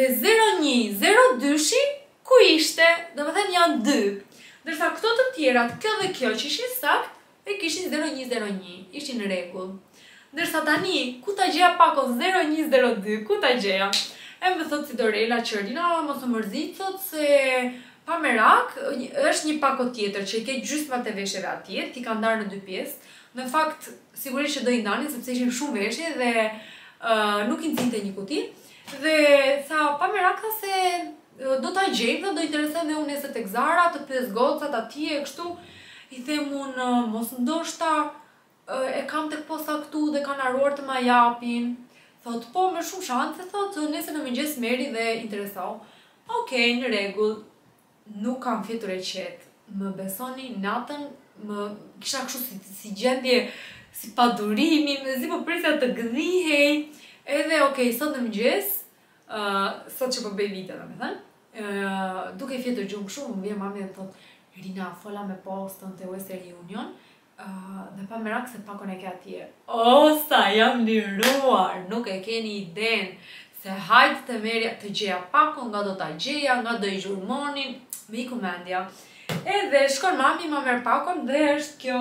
0102 ku ishte, do me thënë janë 2. Ndërsa këto të tjerat, kjo dhe kjo që ishin sakt, e kishin 0101, ishin në rregull. Ndërsa tani, ku ta gjeja pakon 0102, ku ta gjeja? E më thot Sidorela që Rina mos më mërzit, thot se pa merak, është një pako tjetër që I ke gjysmat e veshjeve atje, ti ka ndarë në 2 pjesë. Në fakt, sigurisht që do I ndanin sepse ishin shumë veshje dhe nuk I nxinte një kuti. Dhe tha pa merak tha se do ta gjej dhe do interesoj dhe unë nesër tek Zara, të pyes gocat atje kështu. I them unë mos ndoshta e kam tek posa këtu dhe kanë haruar të ma japin. Thot, po, me shumë shanse, thot, nesër në mëngjes meri dhe interesau. Okej, në rregull, nuk kam fjetur e qetë. Më besoni, natën, më kisha kështu si gjendje, si padurimi, me zi po prisja të gëdhihej. Edhe, okej, sot në mëngjes, sot që po bëj vite, dhe me thënë, duke I fjetur gjumë shumë, më vjen mami dhe thot, Rina, fola me postën të Western Union, dhe pa merak se pakon e ke atje. O, sa jam liruar, nuk e keni iden, se hajtë të merja të gjeja pakon, nga do ta gjeja, nga do I gjurmonin, me iku mendja. Edhe shkon mami, ma merr pakon dhe është kjo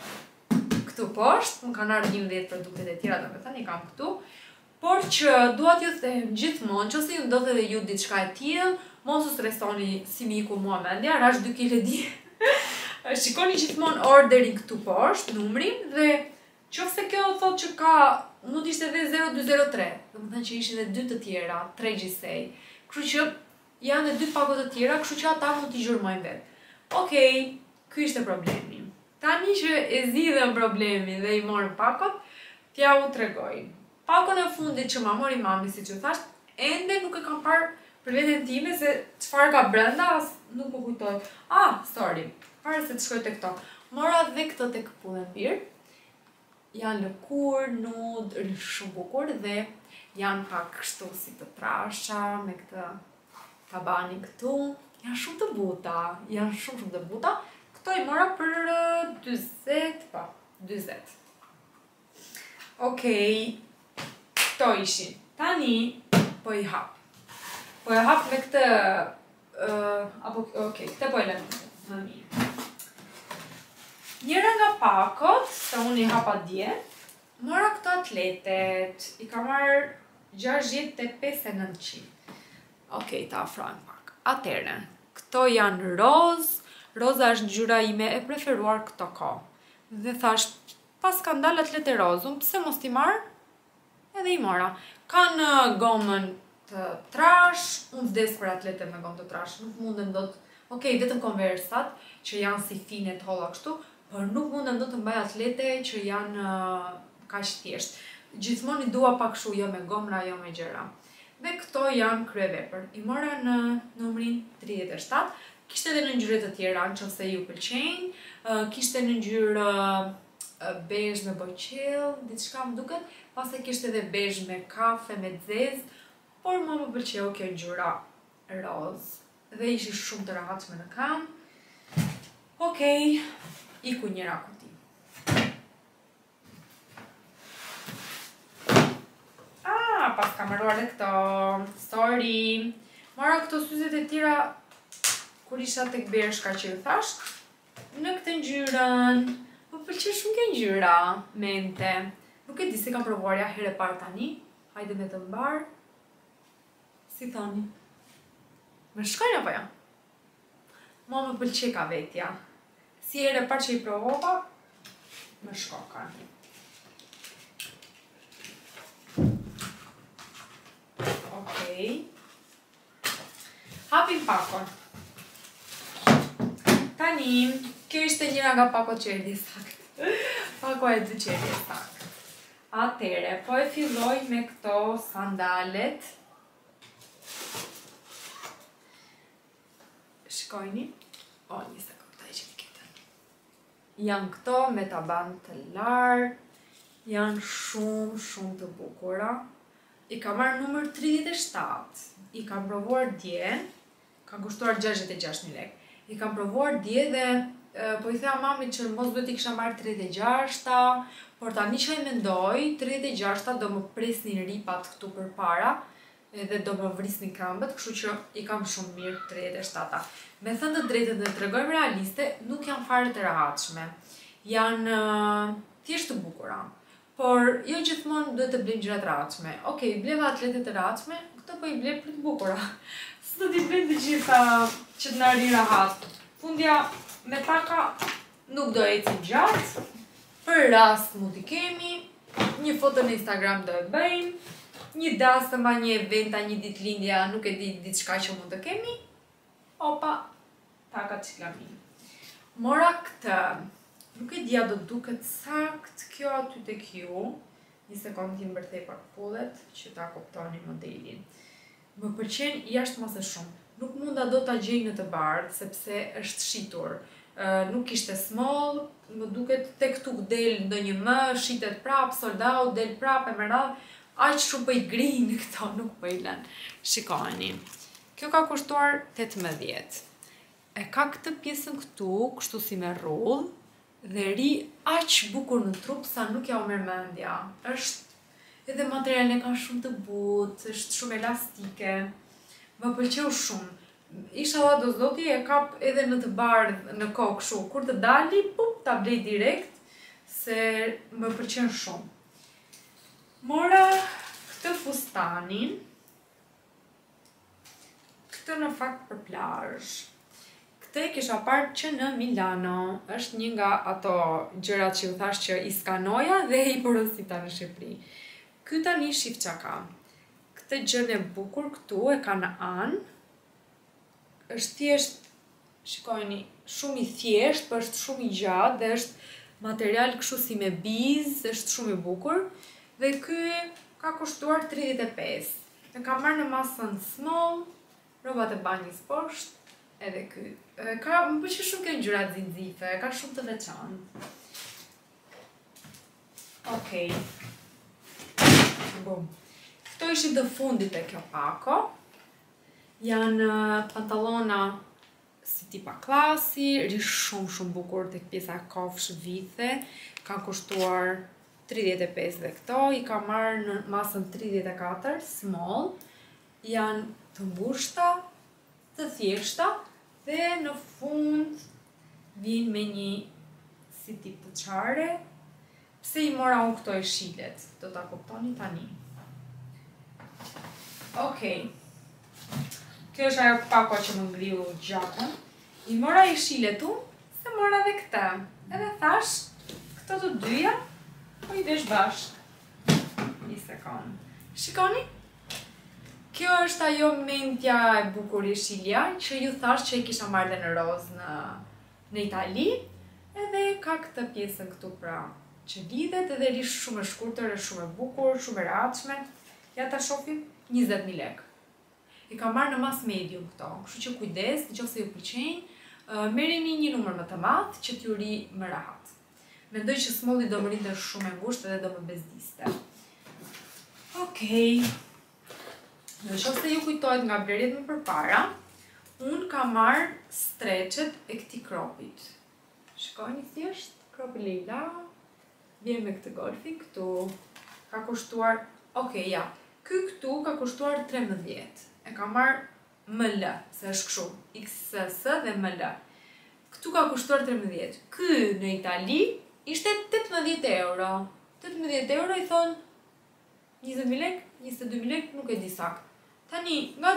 këtu poshtë, më kanë ardhur 11 produktet e tjera, do me thënë I kam këtu, por që dua t'ju them gjithmonë, nëse ju ndodh edhe ju diçka e tillë, mos u stresoni si mi iku mua mendja, rash 2 kg di. Shikoni gjithmonë orderin këtu poshtë, numrin, dhe qofse kjo thot që ka, mund ishte edhe 0203, do me thënë që ishin edhe 2 të tjera, 3 gjithsej. Kështu që janë edhe 2 pakot të tjera, kështu që ata mund t'i gjurmojnë vetë. Okej, ky ishte problemi. Tani që e zgjidhem problemin dhe I morën pakot, t'ja u tregoj. Pakon e fundit që ma mori mami, si që thasht, ende nuk e kam parë për veten time se çfarë ka brenda, as nuk më kujtoj. Sorry. Pare se të shkoj të këto. Mora dhe këto të këpullën birë, janë lëkur, nude, shumë bukur dhe janë pak kështu si të trasha me këtë tabani këtu. Janë shumë të buta, janë shumë të buta. Këto i mora për 40, po, 40. Okej, këto ishin. Tani, po i hap. Po e hap me këtë, këtë po e lëmë më mirë. Njëra nga pakot, se unë i hapa dje, mora këto atletet, i ka marrë 65-900. Okej, ta afrojmë pak. Atere, këto janë roza është ngjyra ime e preferuar këto ko. Dhe thash, pas ka ndalë atlete rozën, pse mos t'i marrë? Edhe i mora. Kanë gomën të trash, unë vdes për atlete me gomë të trash, nuk mundem do të... Okej, vetëm konversat, që janë si fine të holla kështu, por nuk mundem do të mbaj atlete që janë kaq thjesht. Gjithmonë i dua pak kështu, jo me gomra, jo me gjëra. Dhe këto janë kryevepër. I mora në numrin 37. Kishte edhe në ngjyra të tjera, nëse ju pëlqejnë. Kishte në ngjyrë bezh me boqell, diçka më duket. Pastaj kishte edhe bezh me kafe, me zezë, por mua më pëlqeu kjo ngjyra roz. Dhe ishi shumë të rahatshme në kam. Okej, iku njëra kuti. Pas ka mëruar dhe këto, sorry. Mora këto syzet e tjera kur isha tek Bershka që ju thash. Në këtë ngjyrën, më pëlqen shumë kjo ngjyra, mente. Nuk e di se kam provuar ja herë e parë tani. Hajde me të mbar. Si thoni? Më shkojnë apo ja? Mua më pëlqej ka vetja. Si herë e parë që i provova, më shkoka. Okej. Hapim pakon. Tani, kjo ishte njëra nga pakot që erdhi saktë. Pako e dy që erdhi saktë. Atere, po e filloj me këto sandalet. Shikojni. Një sekundë, ta iqe etiketën. Janë këto me taban të larë. Janë shumë të bukura. I ka marrë numër 37. I kam provuar dje. Kam kushtuar 66.000 lek. I kam provuar dje dhe po i thea mamit që mos duhet i kisha marrë 36-ta, por tani që e mendoj, 36-ta do më presnin ripat këtu për para, edhe do më vrisnin këmbët, kështu që i kam shumë mirë 37-ta. Me thënë të drejtën dhe të tregojmë realiste, nuk janë fare të rahatshme. Janë thjesht të bukura, por jo gjithmonë duhet të blejmë gjëra të rahatshme. Okej, bleva atlete të rahatshme, këto po i ble për të bukura. Së do t'i ble të gjitha që të na ri rahat. Fundja me taka nuk do eci gjatë, për rast mund t'i kemi, një foto në Instagram do e bëjmë, një dasë ma një eventa, një ditëlindja, nuk e di diçka që mund të kemi, opa, taka ciklamin. Mora këtë, nuk e dija do duket sakt kjo aty tek ju, një sekundë t'i mbërthej pak pullet, që ta kuptoni modelin. Më pëlqen jashtëmos shumë. Nuk munda do t'a gjej në të bardhë, sepse është shitur. Nuk ishte small, më duket tek tuk del ndonjë më, shitet prap, sold out, del prap e më radhë, aq shumë po i grinë këto, nuk po i lën. Shikoni. Kjo ka kushtuar 18. E ka këtë pjesën këtu, kështu si me rrullë, dhe ri aq bukur në trup sa nuk ja u merr mendja. Është edhe materialin ka shumë të butë, është shumë elastike. Më pëlqeu shumë. Inshallah do zoti e kap edhe në të bardhë në kokë kështu. Kur të dali, pup, ta blej direkt, se më pëlqen shumë. Mora këtë fustanin. Këtë në fakt për plazh. Këtë e kisha parë që në Milano. Është një nga ato gjërat që u thash që i skanoja dhe i porosita në Shqipëri. Ky tani shif çka ka. Këtë gjën e bukur këtu e ka në anë. Është thjesht, shikojni, shumë i thjesht, por është shumë i gjatë dhe është material kështu si me bizë, është shumë i bukur. Dhe ky ka kushtuar 35. E kam marrë në masën small, rrobat e banjës poshtë, edhe ky. Më pëlqen shumë kjo ngjyra zinxife, ka shumë të veçantë. Okej. Bum. Këto ishit dhe fundit e kjo pako. Janë pantallona si tipa klasi, rish shumë bukur tek pjesa e kafshë vithe. Ka kushtuar 35 dhe këto, i ka marrë në masën 34, small. Janë të mbushta, të thjeshta dhe në fund vinë me një si tip të çare. Pse i mora unë këto e shilet, do ta kuptoni tani. Okej. Kjo është ajo pakua që më ngriu gjakën. I mora i shilet unë, se mora dhe këta. Edhe thash, këto të dyja, po i vesh bashk. Një sekond. Shikoni? Kjo është ajo mentja e bukur i shilja, që ju thash që i kisha marrë dhe në roz në Itali. Edhe ka këtë pjesën këtu pra që lidhet edhe rish shumë e shkurtër, shumë e bukur, shumë e rehatshme. Ja ta shohim, 20.000 lekë. I ka marrë në mas medium këto, kështu që kujdes, nëse ju pëlqejnë, merreni një numër më të madh që t'ju ri më rehat. Mendoj që smolli do më rinte shumë e ngushtë dhe do më bezdiste. Okej. Nëse ju kujtohet nga blerjet më përpara, unë ka marrë stretchet e këtij kropit. Shikoni thjesht, kropi Leila, vjen me këtë golfin këtu. Ka kushtuar, ja. Ky këtu ka kushtuar 13. E ka marrë ML, se është kështu, XS dhe ML. Këtu ka kushtuar 13. Ky në Itali ishte 18 euro. 18 euro i thonë 20.000 lekë, 22.000 lekë, nuk e di saktë. Tani, nga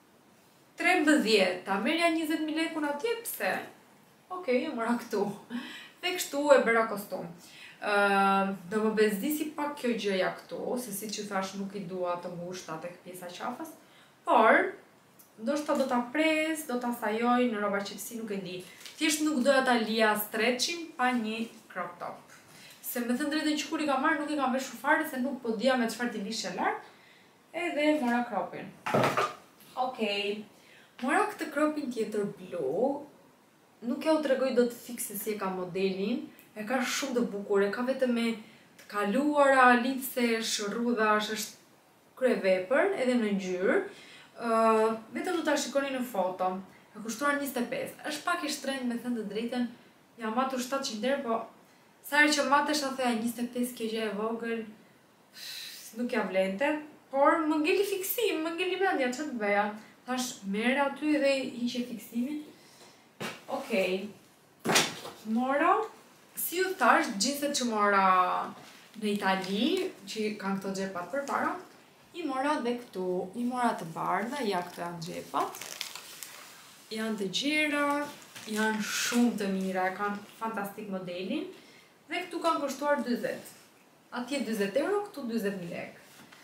13, ta merja 20.000 lekë unë atje, pse? Okej, e mora këtu. Dhe kështu e bëra kostum. Do më bezdisi pak kjo gjëja këtu, se si që thash nuk i dua të ngushta tek pjesa qafës, por ndoshta do ta pres, do ta sajoj në rroba qepsi, nuk e di. Thjesht nuk doja ta lija stretchin pa një crop top. Se me thënë drejtën që kur i ka marrë nuk i kam veshur fare se nuk po dija me çfarë t'i lishe lart. Edhe mora cropin. Okej. Mora këtë cropin tjetër blu. Nuk ja u tregoj dot fikse si e ka modelin. E ka shumë të bukur, e ka vetëm me të kaluara, lidhsesh, rrudhash, është kryevepër edhe në ngjyrë. Vetëm do ta shikoni në foto. Ka kushtuar 25. Është pak i shtrenjtë me thënë të drejtën. Ja matur 700 euro, po sa herë që matesh a theja 25 kjo gjë e vogël, nuk ja vlente, por më ngeli fiksim, më ngeli mendja ç'të bëja. Thash merr aty dhe hiqe fiksimin. Okej. Mora, si ju thash, gjinset që mora në Itali, që kanë këto xhepat përpara, i mora dhe këtu, i mora të bardha, ja këto janë xhepat. Janë të gjera, janë shumë të mira, kanë fantastik modelin. Dhe këtu kanë kushtuar 20. Atje 20 euro, këtu 20.000 lekë.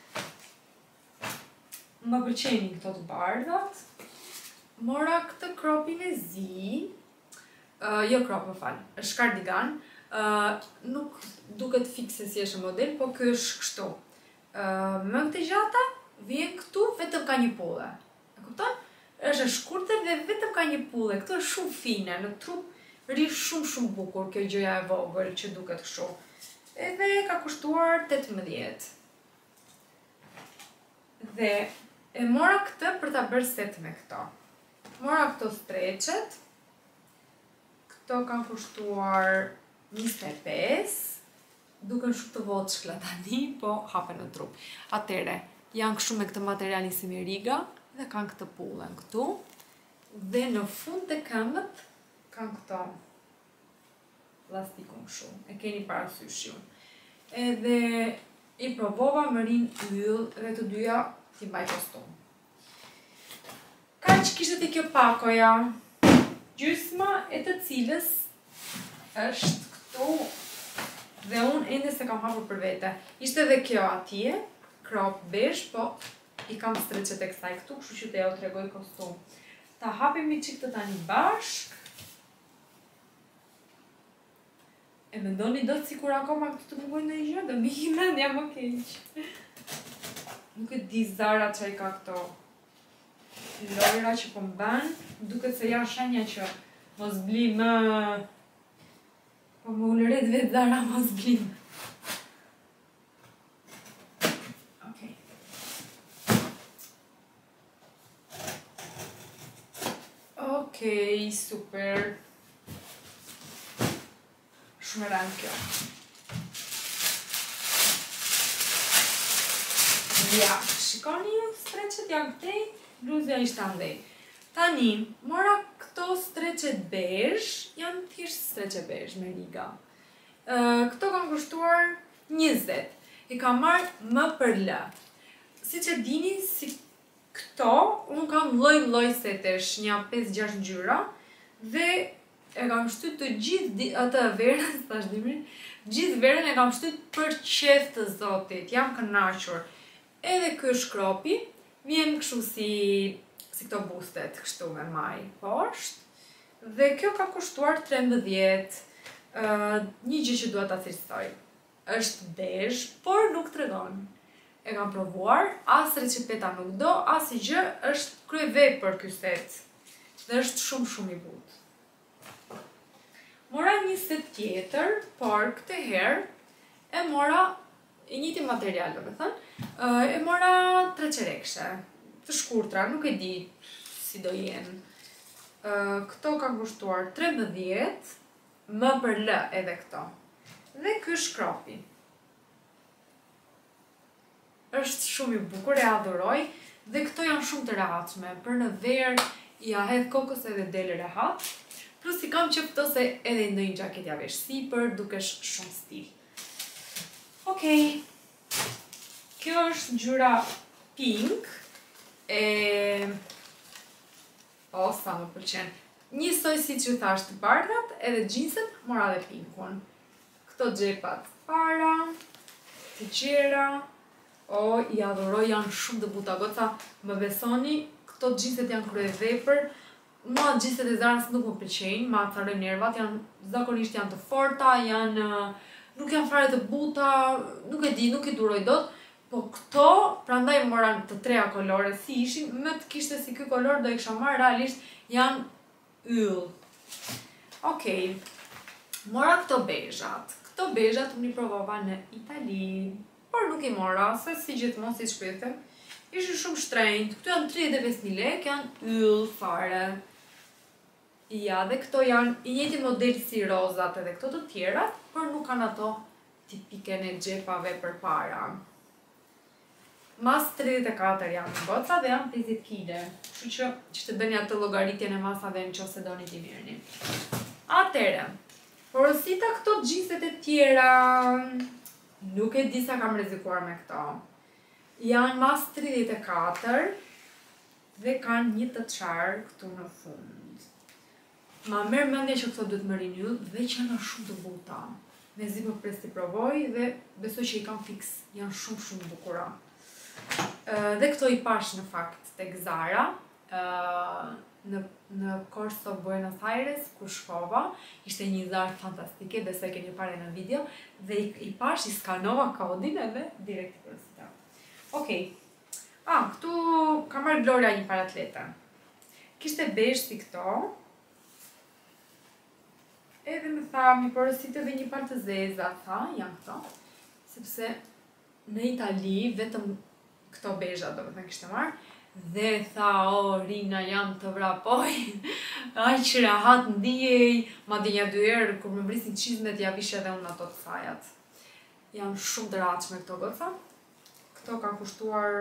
Më pëlqejnë këto të bardhat. Mora këtë kropin e zi. Jo krop, më fal, është kardigan. Nuk duket fikse si është model, po ky është kështu. Më të gjata, vjen këtu, vetëm ka një pulle. E kupton? Është e shkurtër dhe vetëm ka një pulle. Këto është shumë fine, në trup ri shumë bukur kjo gjëja e vogël që duket kështu. Edhe ka kushtuar 18. Dhe e mora këtë për ta bërë set me këto. Mora këto stretchet. Këto kanë kushtuar 25. Duken shumë të voçkla tani, po hapen në trup. Atëre, janë kështu me këtë materialin si me riga dhe kanë këtë pullën këtu. Dhe në fund të këmbët kanë këto plastikun kështu. E keni parasysh ju. Edhe i provova më rinë yll dhe të dyja t'i mbaj kostum. Kaq kishte te kjo pakoja. Gjysma e të cilës është këtu dhe unë ende se kam hapur për vete. Ishte edhe kjo atje, crop beige, po i kam stretchet e kësaj këtu, kështu që t'ja u tregoj kostum. Ta hapemi çik të tani bashk. E mendoni do të sikur akoma këtu të mungoj në gjë, do mi mendja më keq. Nuk e di Zara çaj ka këto lojra që po mban, duket se janë shenja që mos bli më... Po më ulëret vetë Zara mos bli më. Okej, super. Shumë e rëndë kjo. Ja, shikoni ju streqet janë këtej, bluzja ishte andej. Tani, mora këto streqet beige, janë thjesht streqe beige me riga. Këto kanë kushtuar 20. I kam marrë më për L. Si që dini, si këto, unë kam lloj setesh, një 5-6 ngjyra, dhe e kam shtyt të gjithë atë verën, thash dimrin, gjithë verën e kam shtyt për qef të Zotit, jam kënaqur. Edhe ky shkropi, vjen kështu si këto bustet, kështu me maj poshtë, dhe kjo ka kushtuar 13. Një gjë që dua ta cilësoj. Është beige, por nuk tregon. E kam provuar, as recepeta nuk do, as i gjë, është kryevepër ky set. Dhe është shumë i butë. Mora një set tjetër, por këtë herë e mora i njëjti material, domethënë, e mora 3 çerekshe, të shkurtra, nuk e di si do jenë. Këto kanë kushtuar 13, më për L edhe këto. Dhe ky shkropi. Është shumë i bukur, e adhuroj, dhe këto janë shumë të rehatshme. Për në verë, ja hedh kokës edhe del rehat. Plus i kam qef këto se edhe ndonjë xhaket ja vesh sipër, dukesh shumë stil. Okej. Kjo është ngjyra pink. Sa më pëlqen. Njësoj si që thash të bardhat, edhe xhinset, mora dhe pinkun. Këto xhepat para, të gjera, i adhuroj, janë shumë të buta goca, më besoni, këto xhinset janë kryevepër, mua xhinset e Zarës nuk më pëlqejnë, ma atëroj nervat, zakonisht janë të forta, nuk janë fare të buta, nuk e di, nuk i duroj dot, po këto, prandaj mora të treja kolore si ishin, më të kishte si ky kolor do i kisha marrë, realisht janë yll. Okej, mora këto bejzhat. Këto bejzhat unë i provova në Itali, por nuk i mora, se si gjithmonë si shpytëm. Ishin shumë shtrenjtë, këtu janë 35.000 lekë, janë yll fare. Ja, dhe këto janë i njëjti model si rozat edhe këto të tjerat, por nuk kanë ato tipike në xhepave përpara. Mas 34 janë goca dhe janë 50 kg. Kështu që të bëni atë llogaritjen e masave nëse doni t'i merrni. Atëherë, porosita këto xhinset e tjera, nuk e di sa kam rrezikuar me këto. Janë mas 34 dhe kanë një të çarë këtu në fund. Ma merr mendje që këto duhet më rinjull dhe që janë shumë të buta. Mezi më pres t'i provoj dhe besoj që i kam fix, janë shumë bukura. Dhe këto i pash në fakt tek Zara, në Corso Buenos Aires, ku shkova, ishte një Zarë fantastike, besoj keni parë në video, dhe i pash, i skanova kodin edhe direkt i porosita. Okej, këtu ka marrë Gloria një paratlete. Kishte beige si këto, edhe më tha, mi porosite dhe një palë të zeza, janë këto, sepse në Itali vetëm këto beigja do me kishte marrë, dhe tha, Rina, jam të vrapoj, aq rehat ndijej, madje një 2 herë, kur më vrisin çizmet, ja vish edhe unë ato të sajat. Janë shumë të rehatshme këto goca. Këto kanë kushtuar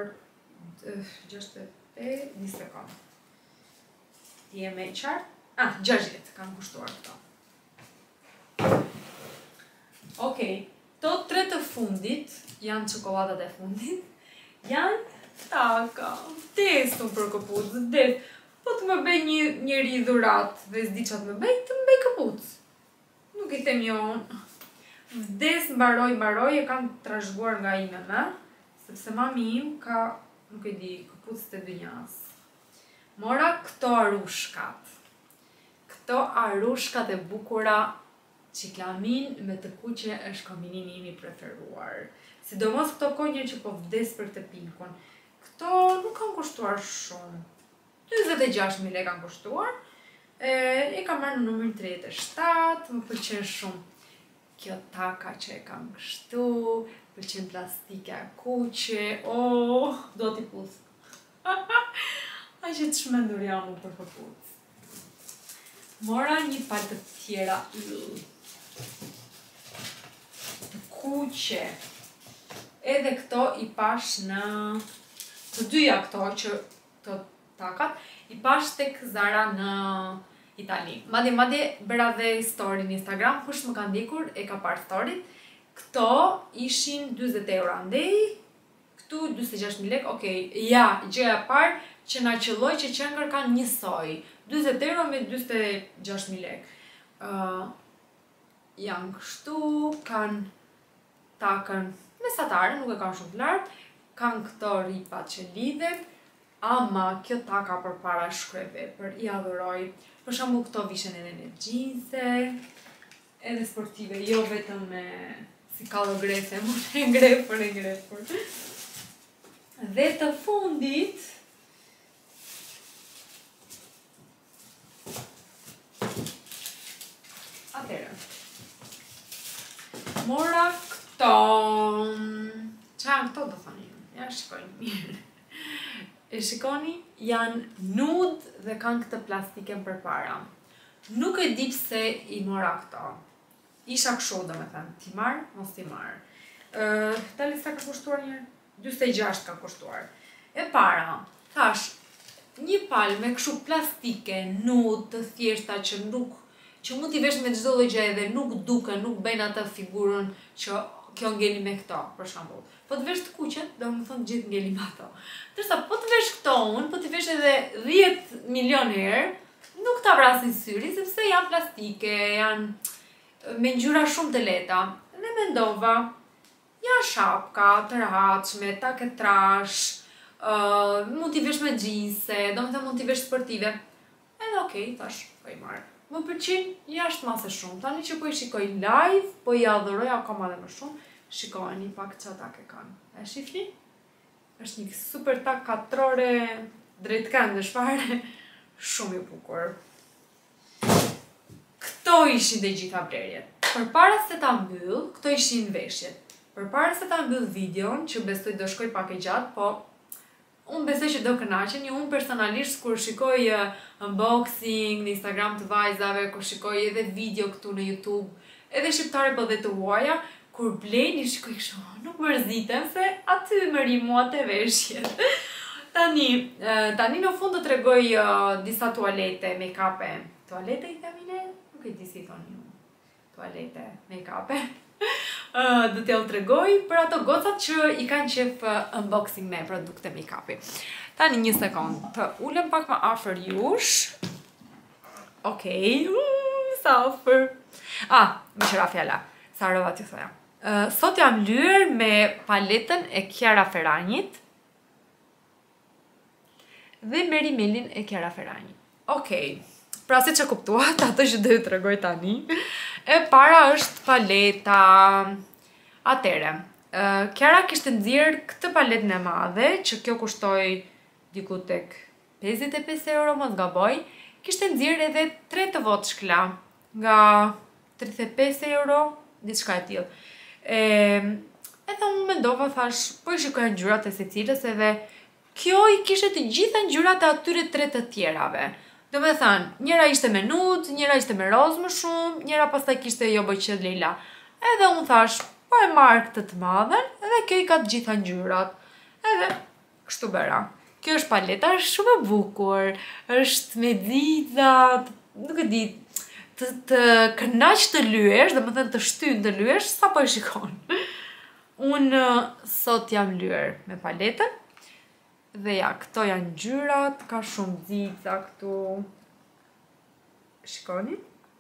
65, një sekond. Ti e me qartë? 60 kanë kushtuar këto. Okej, to 3 të fundit, janë çokoladat e fundit, janë taka, vdesun për këpucë, po të më bëj njëri dhurat dhe s'di që të më bëj, të më bëj këpucë. Nuk i them jo, vdes mbaroj, e kam trashëguar nga ime me, sepse mami im ka, nuk e di, këpucë të dynjas. Mora këto arushkat. Këto arushkat e bukura, Ciklamin me të kuqe është kombinimi im i preferuar. Sidomos këto konjë që po vdes për këtë pinkun. Këto nuk kanë kushtuar shumë. 26.000 lekë kanë kushtuar. E kam marrë në numrin 37, më pëlqen shumë. Kjo taka që e kam kështu, pëlqen plastika kuqe, do t'i puth. Aq që të shmendur jam për këpucë. Mora një palë të tjera të kuqe. Edhe këto i pash në të dyja këto që të takat, i pash tek Zara në Itali. Madje bëra dhe story në Instagram, kush më ka ndjekur e ka parë storyt. Këto ishin 20 euro andej, këtu 26.000 lek, okej, ja, gjëja parë që na qëlloj që qëngër kanë njësoj, 20 euro me 26.000 lek. Janë kështu, kanë takën mesatare, nuk e kanë shumë të lartë, kanë këto ripat që lidhen, ama kjo taka për para shkrepe, për i adhuroj. Për shembull këto vishen edhe në gjinse, edhe sportive, jo vetëm me si kallogrese, më e ngrepur. Dhe të fundit, atëherë, mora këto, qa janë këto do thoni, ja shikojnë mirë. E shikoni, janë nude dhe kanë këtë plastiken përpara. Nuk e di pse i mora këto. Isha kështu, domethënë, ti marr, mos ti marr. Tani sa ka kushtuar një? 46 ka kushtuar. E para, thash, një palë me kështu plastike, nude, të thjeshta që mund t'i vesh me çdo lloj gjëje dhe nuk duken, nuk bëjnë atë figurën që kjo ngeli me këto, për shembull. Po të vesh të kuqen, domethënë gjithë ngelim ato. Ndërsa po të vesh këto po t'i vesh edhe 10 milion herë, nuk ta vrasin syri sepse janë plastike, janë me ngjyra shumë të lehta. Dhe mendova, janë shapka të rehatshme, take trash, mund t'i vesh me xhinse, domethënë mund t'i vesh sportive. Edhe okej, thash, po i marr. Më pëlqen jashtë mase shumë. Tani që po i shikoj live, po i adhuroj akoma dhe më shumë, shikojeni pak çfarë take kanë. E shihni? Është një super tak katrore drejt këndësh fare, shumë i bukur. Këto ishin dhe gjitha blerjet. Përpara se ta mbyll, këto ishin veshjet. Përpara se ta mbyll videon, që besoj do shkoj pak e gjatë, po unë besoj që do kënaqeni. Unë personalisht kur shikoj unboxing në Instagram të vajzave, kur shikoj edhe video këtu në YouTube, edhe shqiptare po dhe të huaja, kur blejnë i shikoj kështu, nuk mërzitem se aty më ri mua të veshjet. Tani në fund të tregoj disa tualete, make-upe. Tualete i themine? Nuk e di si thoni ju. Tualete, make-upe. Do t'ja u tregoj për ato gocat që i kanë qef unboxing me produkte make-upi. Tani një sekond, të ulem pak më afër jush. Okej, sa afër. Më qëra fjalla, sa rova t'ju thoja. Sot jam lyer me paletën e Chiara Ferragnit dhe me rimelin e Chiara Ferragnit. Okej, pra se që kuptuat, ato që dhe ju tregoj tani. E para është paleta. Atere, Chiara kishte nxjerr këtë paletën e madhe, që kjo kushtoi diku tek 55 euro, mos gaboj. Kishte nxjerr edhe 3 të voçkla nga 35 euro, diçka e tillë. Edhe unë mendova, thash, po i shikoja ngjyrat e secilës edhe kjo i kishte të gjitha ngjyrat e atyre 3 të tjerave. Domethënë, njëra ishte me nude, njëra ishte me roz më shumë, njëra pastaj kishte jo bëjqet lila. Edhe unë thash, po e marr këtë të madhen, edhe kjo i ka të gjitha ngjyrat. Edhe kështu bëra. Kjo është paleta, është shumë e bukur, është me dhiza, nuk e di, të kënaq të lyesh, domethënë të shtyn të lyesh, sa po e shikon. Unë sot jam lyer me paletën. Dhe ja, këto janë ngjyrat, ka shumë dhiza këtu. Shikoni?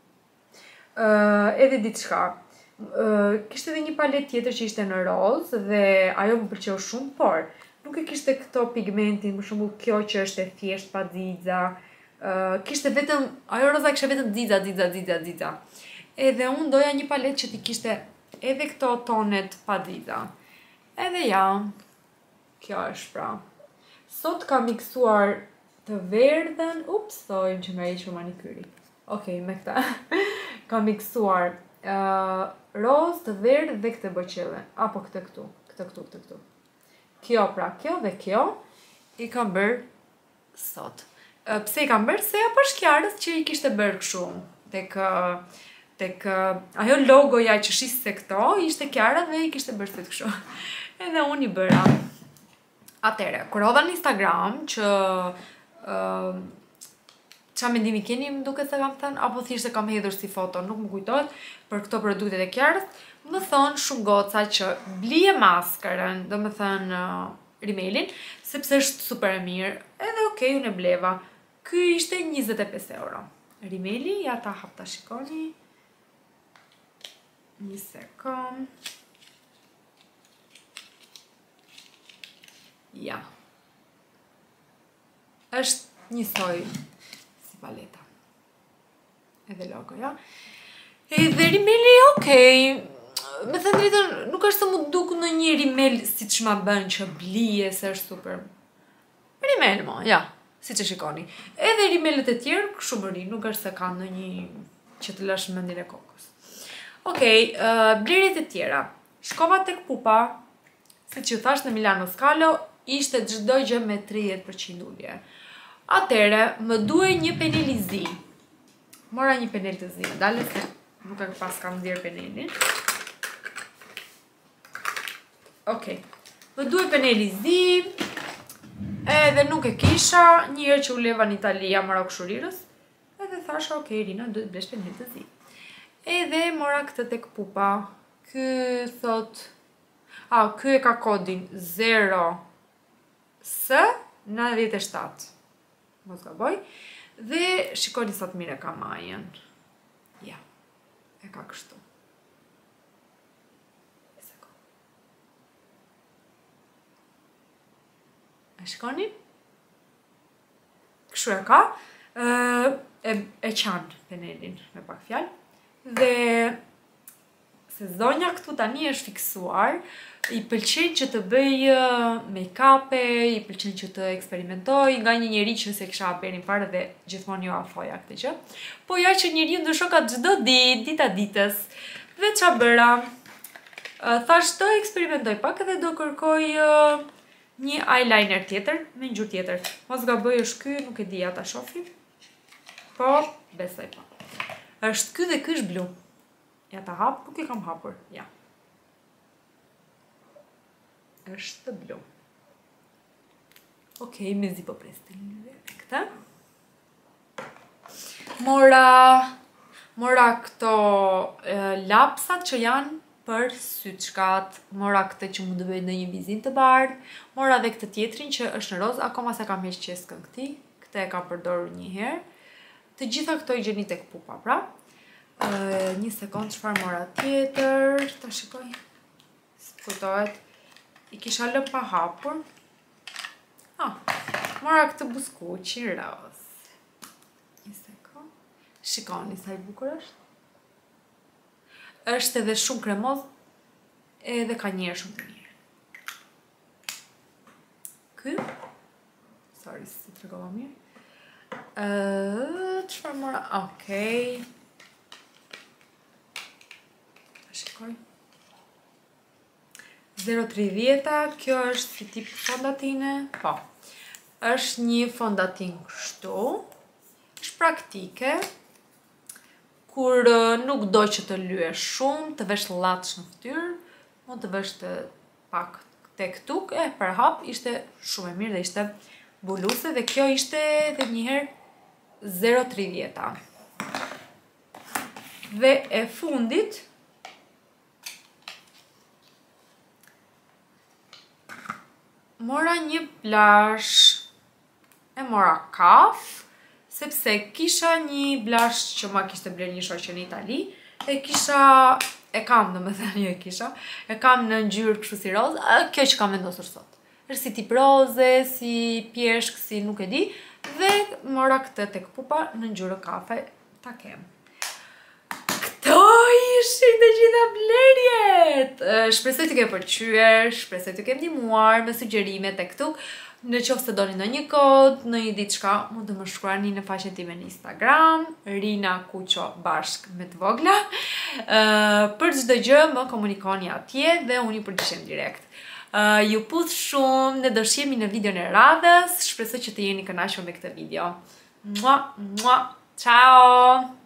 Edhe diçka. Kishte edhe një palet tjetër që ishte në roz dhe ajo më pëlqeu shumë, por nuk e kishte këto pigmentin, për shembull kjo që është e thjesht pa dhiza. Kishte vetëm, ajo roza kishte vetëm dhiza. Edhe unë doja një palet që ti kishte edhe këto tonet pa dhiza. Edhe ja, kjo është pra. Sot ka miksuar të verdhen, thojmë që nga ishë manikyri. Okej, me këta. Ka miksuar roz, të verdh dhe këtë bëqele. Apo këtë këtu. Kjo pra, kjo dhe kjo i kam bërë sot. Pse i kam bërë? Se apo Kiarës që i kishte bërë kështu tek ajo logoja që shiste këto, ishte Kiara dhe i kishte bërë sytë kështu. Edhe unë i bëra. Atere, kur hodha në Instagram që qa mendimi keni më duket se kam thënë, apo thishtë kam hedhur si foto, nuk më kujtojt për këto produktet e Kiarës, më thonë shumë goca që blije maskarën, do më thënë rimelin, sepse është super e mirë, edhe okej, unë e bleva. Ky ishte 25 euro. Rimeli, ja ta hap ta shikoni. Një sekund. Ja. Është njësoj si paleta. Edhe logo, ja. Edhe rimeli, okej. Me thënë drejtën, nuk është se mu duk në një rimel si që ma bën që blije, se është super. Rimel, mo, ja, si që shikoni. Edhe rimelet e tjerë, shumëri, nuk është se ka në një që të lësh mendin e kokës. Okej, blerit e tjera. Shkova tek pupa, si që thash në Milano Scalo, ishte çdo gjë me 30% ullje. Atere, më duhej një penel i zi. Mora një penel të zi, dalë se nuk e pas kam dhirë penelin. Okej, më duhej penel i zi, edhe nuk e kisha, një herë që u leva në Itali, mora këshurirës, edhe thasha, okej, Rina, duhet blesh penel të zi. Edhe mora këtë tek pupa, ky thot, ky e ka kodin 0S97, mos gaboj, dhe shikoni sa të mire ka majën. Ja, e ka kështu. E shikoni? Kështu e ka, e qanë penelin me pak fjalë. Dhe se zonja këtu tani është fiksuar, i pëlqen që të bëj make-up-e, i pëlqen që të eksperimentoj, nga një njeri që se kisha berin parë dhe gjithmonë jo afoja këtë që. Po ja që njeri ndë shoka çdo ditë, dita ditës, dhe qa bëra, thash të eksperimentoj pak edhe do kërkoj një eyeliner tjetër, me ngjyrë tjetër. Mos gaboj është ky, nuk e di ata shofi, po besoj po. Është ky dhe ky është blu. Ja ta hap, nuk e kam hapur, ja. Është blu. Okej, me zi po prestin këta. Mora këto lapsat që janë për syçkat, mora këtë që mu dëbëj në një vizin të bardh, mora dhe këtë tjetrin që është në roz, akoma se kam heq qeskën këti, këtë e kam përdorur një herë. Të gjitha këto i gjeni tek pupa, pra. Një sekund, çfarë mora tjetër, ta shikoj, s'kujtohet, i kisha lë pa hapur. Mora këtë buskuqin roz. Një sekund, shikoni sa i bukur është. Është edhe shumë kremoz, edhe ka njerë shumë të mirë. Ky, sorry, si të regova mirë. Çfarë mora, okej. Shikoj. 0,30, kjo është si tip fondatine, po. Është një fondatin kështu, është praktike, kur nuk do që të lyesh shumë, të vesh latsh në fytyrë, mund të vesh të pak tek tuk, për hap ishte shumë e mirë dhe ishte buluse dhe kjo ishte dhe njëherë 0,30. Dhe e fundit, mora një blash, e mora kaf, sepse kisha një blash që ma kishte bler një shoqe në Itali, e kam në më thënë, e kam në ngjyrë kështu si roz, kjo që kam vendosur sot. Është si tip roze, si pjeshk, si nuk e di, dhe mora këtë tek pupa në ngjyrë kafe, ta kem. Këto ishin të gjitha blerjet! Shpresoj të ke pëlqyer, shpresoj të ke ndihmuar me sugjerimet e këtu. Në qoftë se doni në një kod, në një diçka, mund të më shkruani në faqen time në Instagram, Rina Kuqo bashk me të vogla. Për çdo gjë më komunikoni atje dhe unë i përgjigjem direkt. Ju puth shumë, ne do shihemi në videon e radhës. Shpresoj që të jeni kënaqur me këtë video. Mua, mua. Ciao!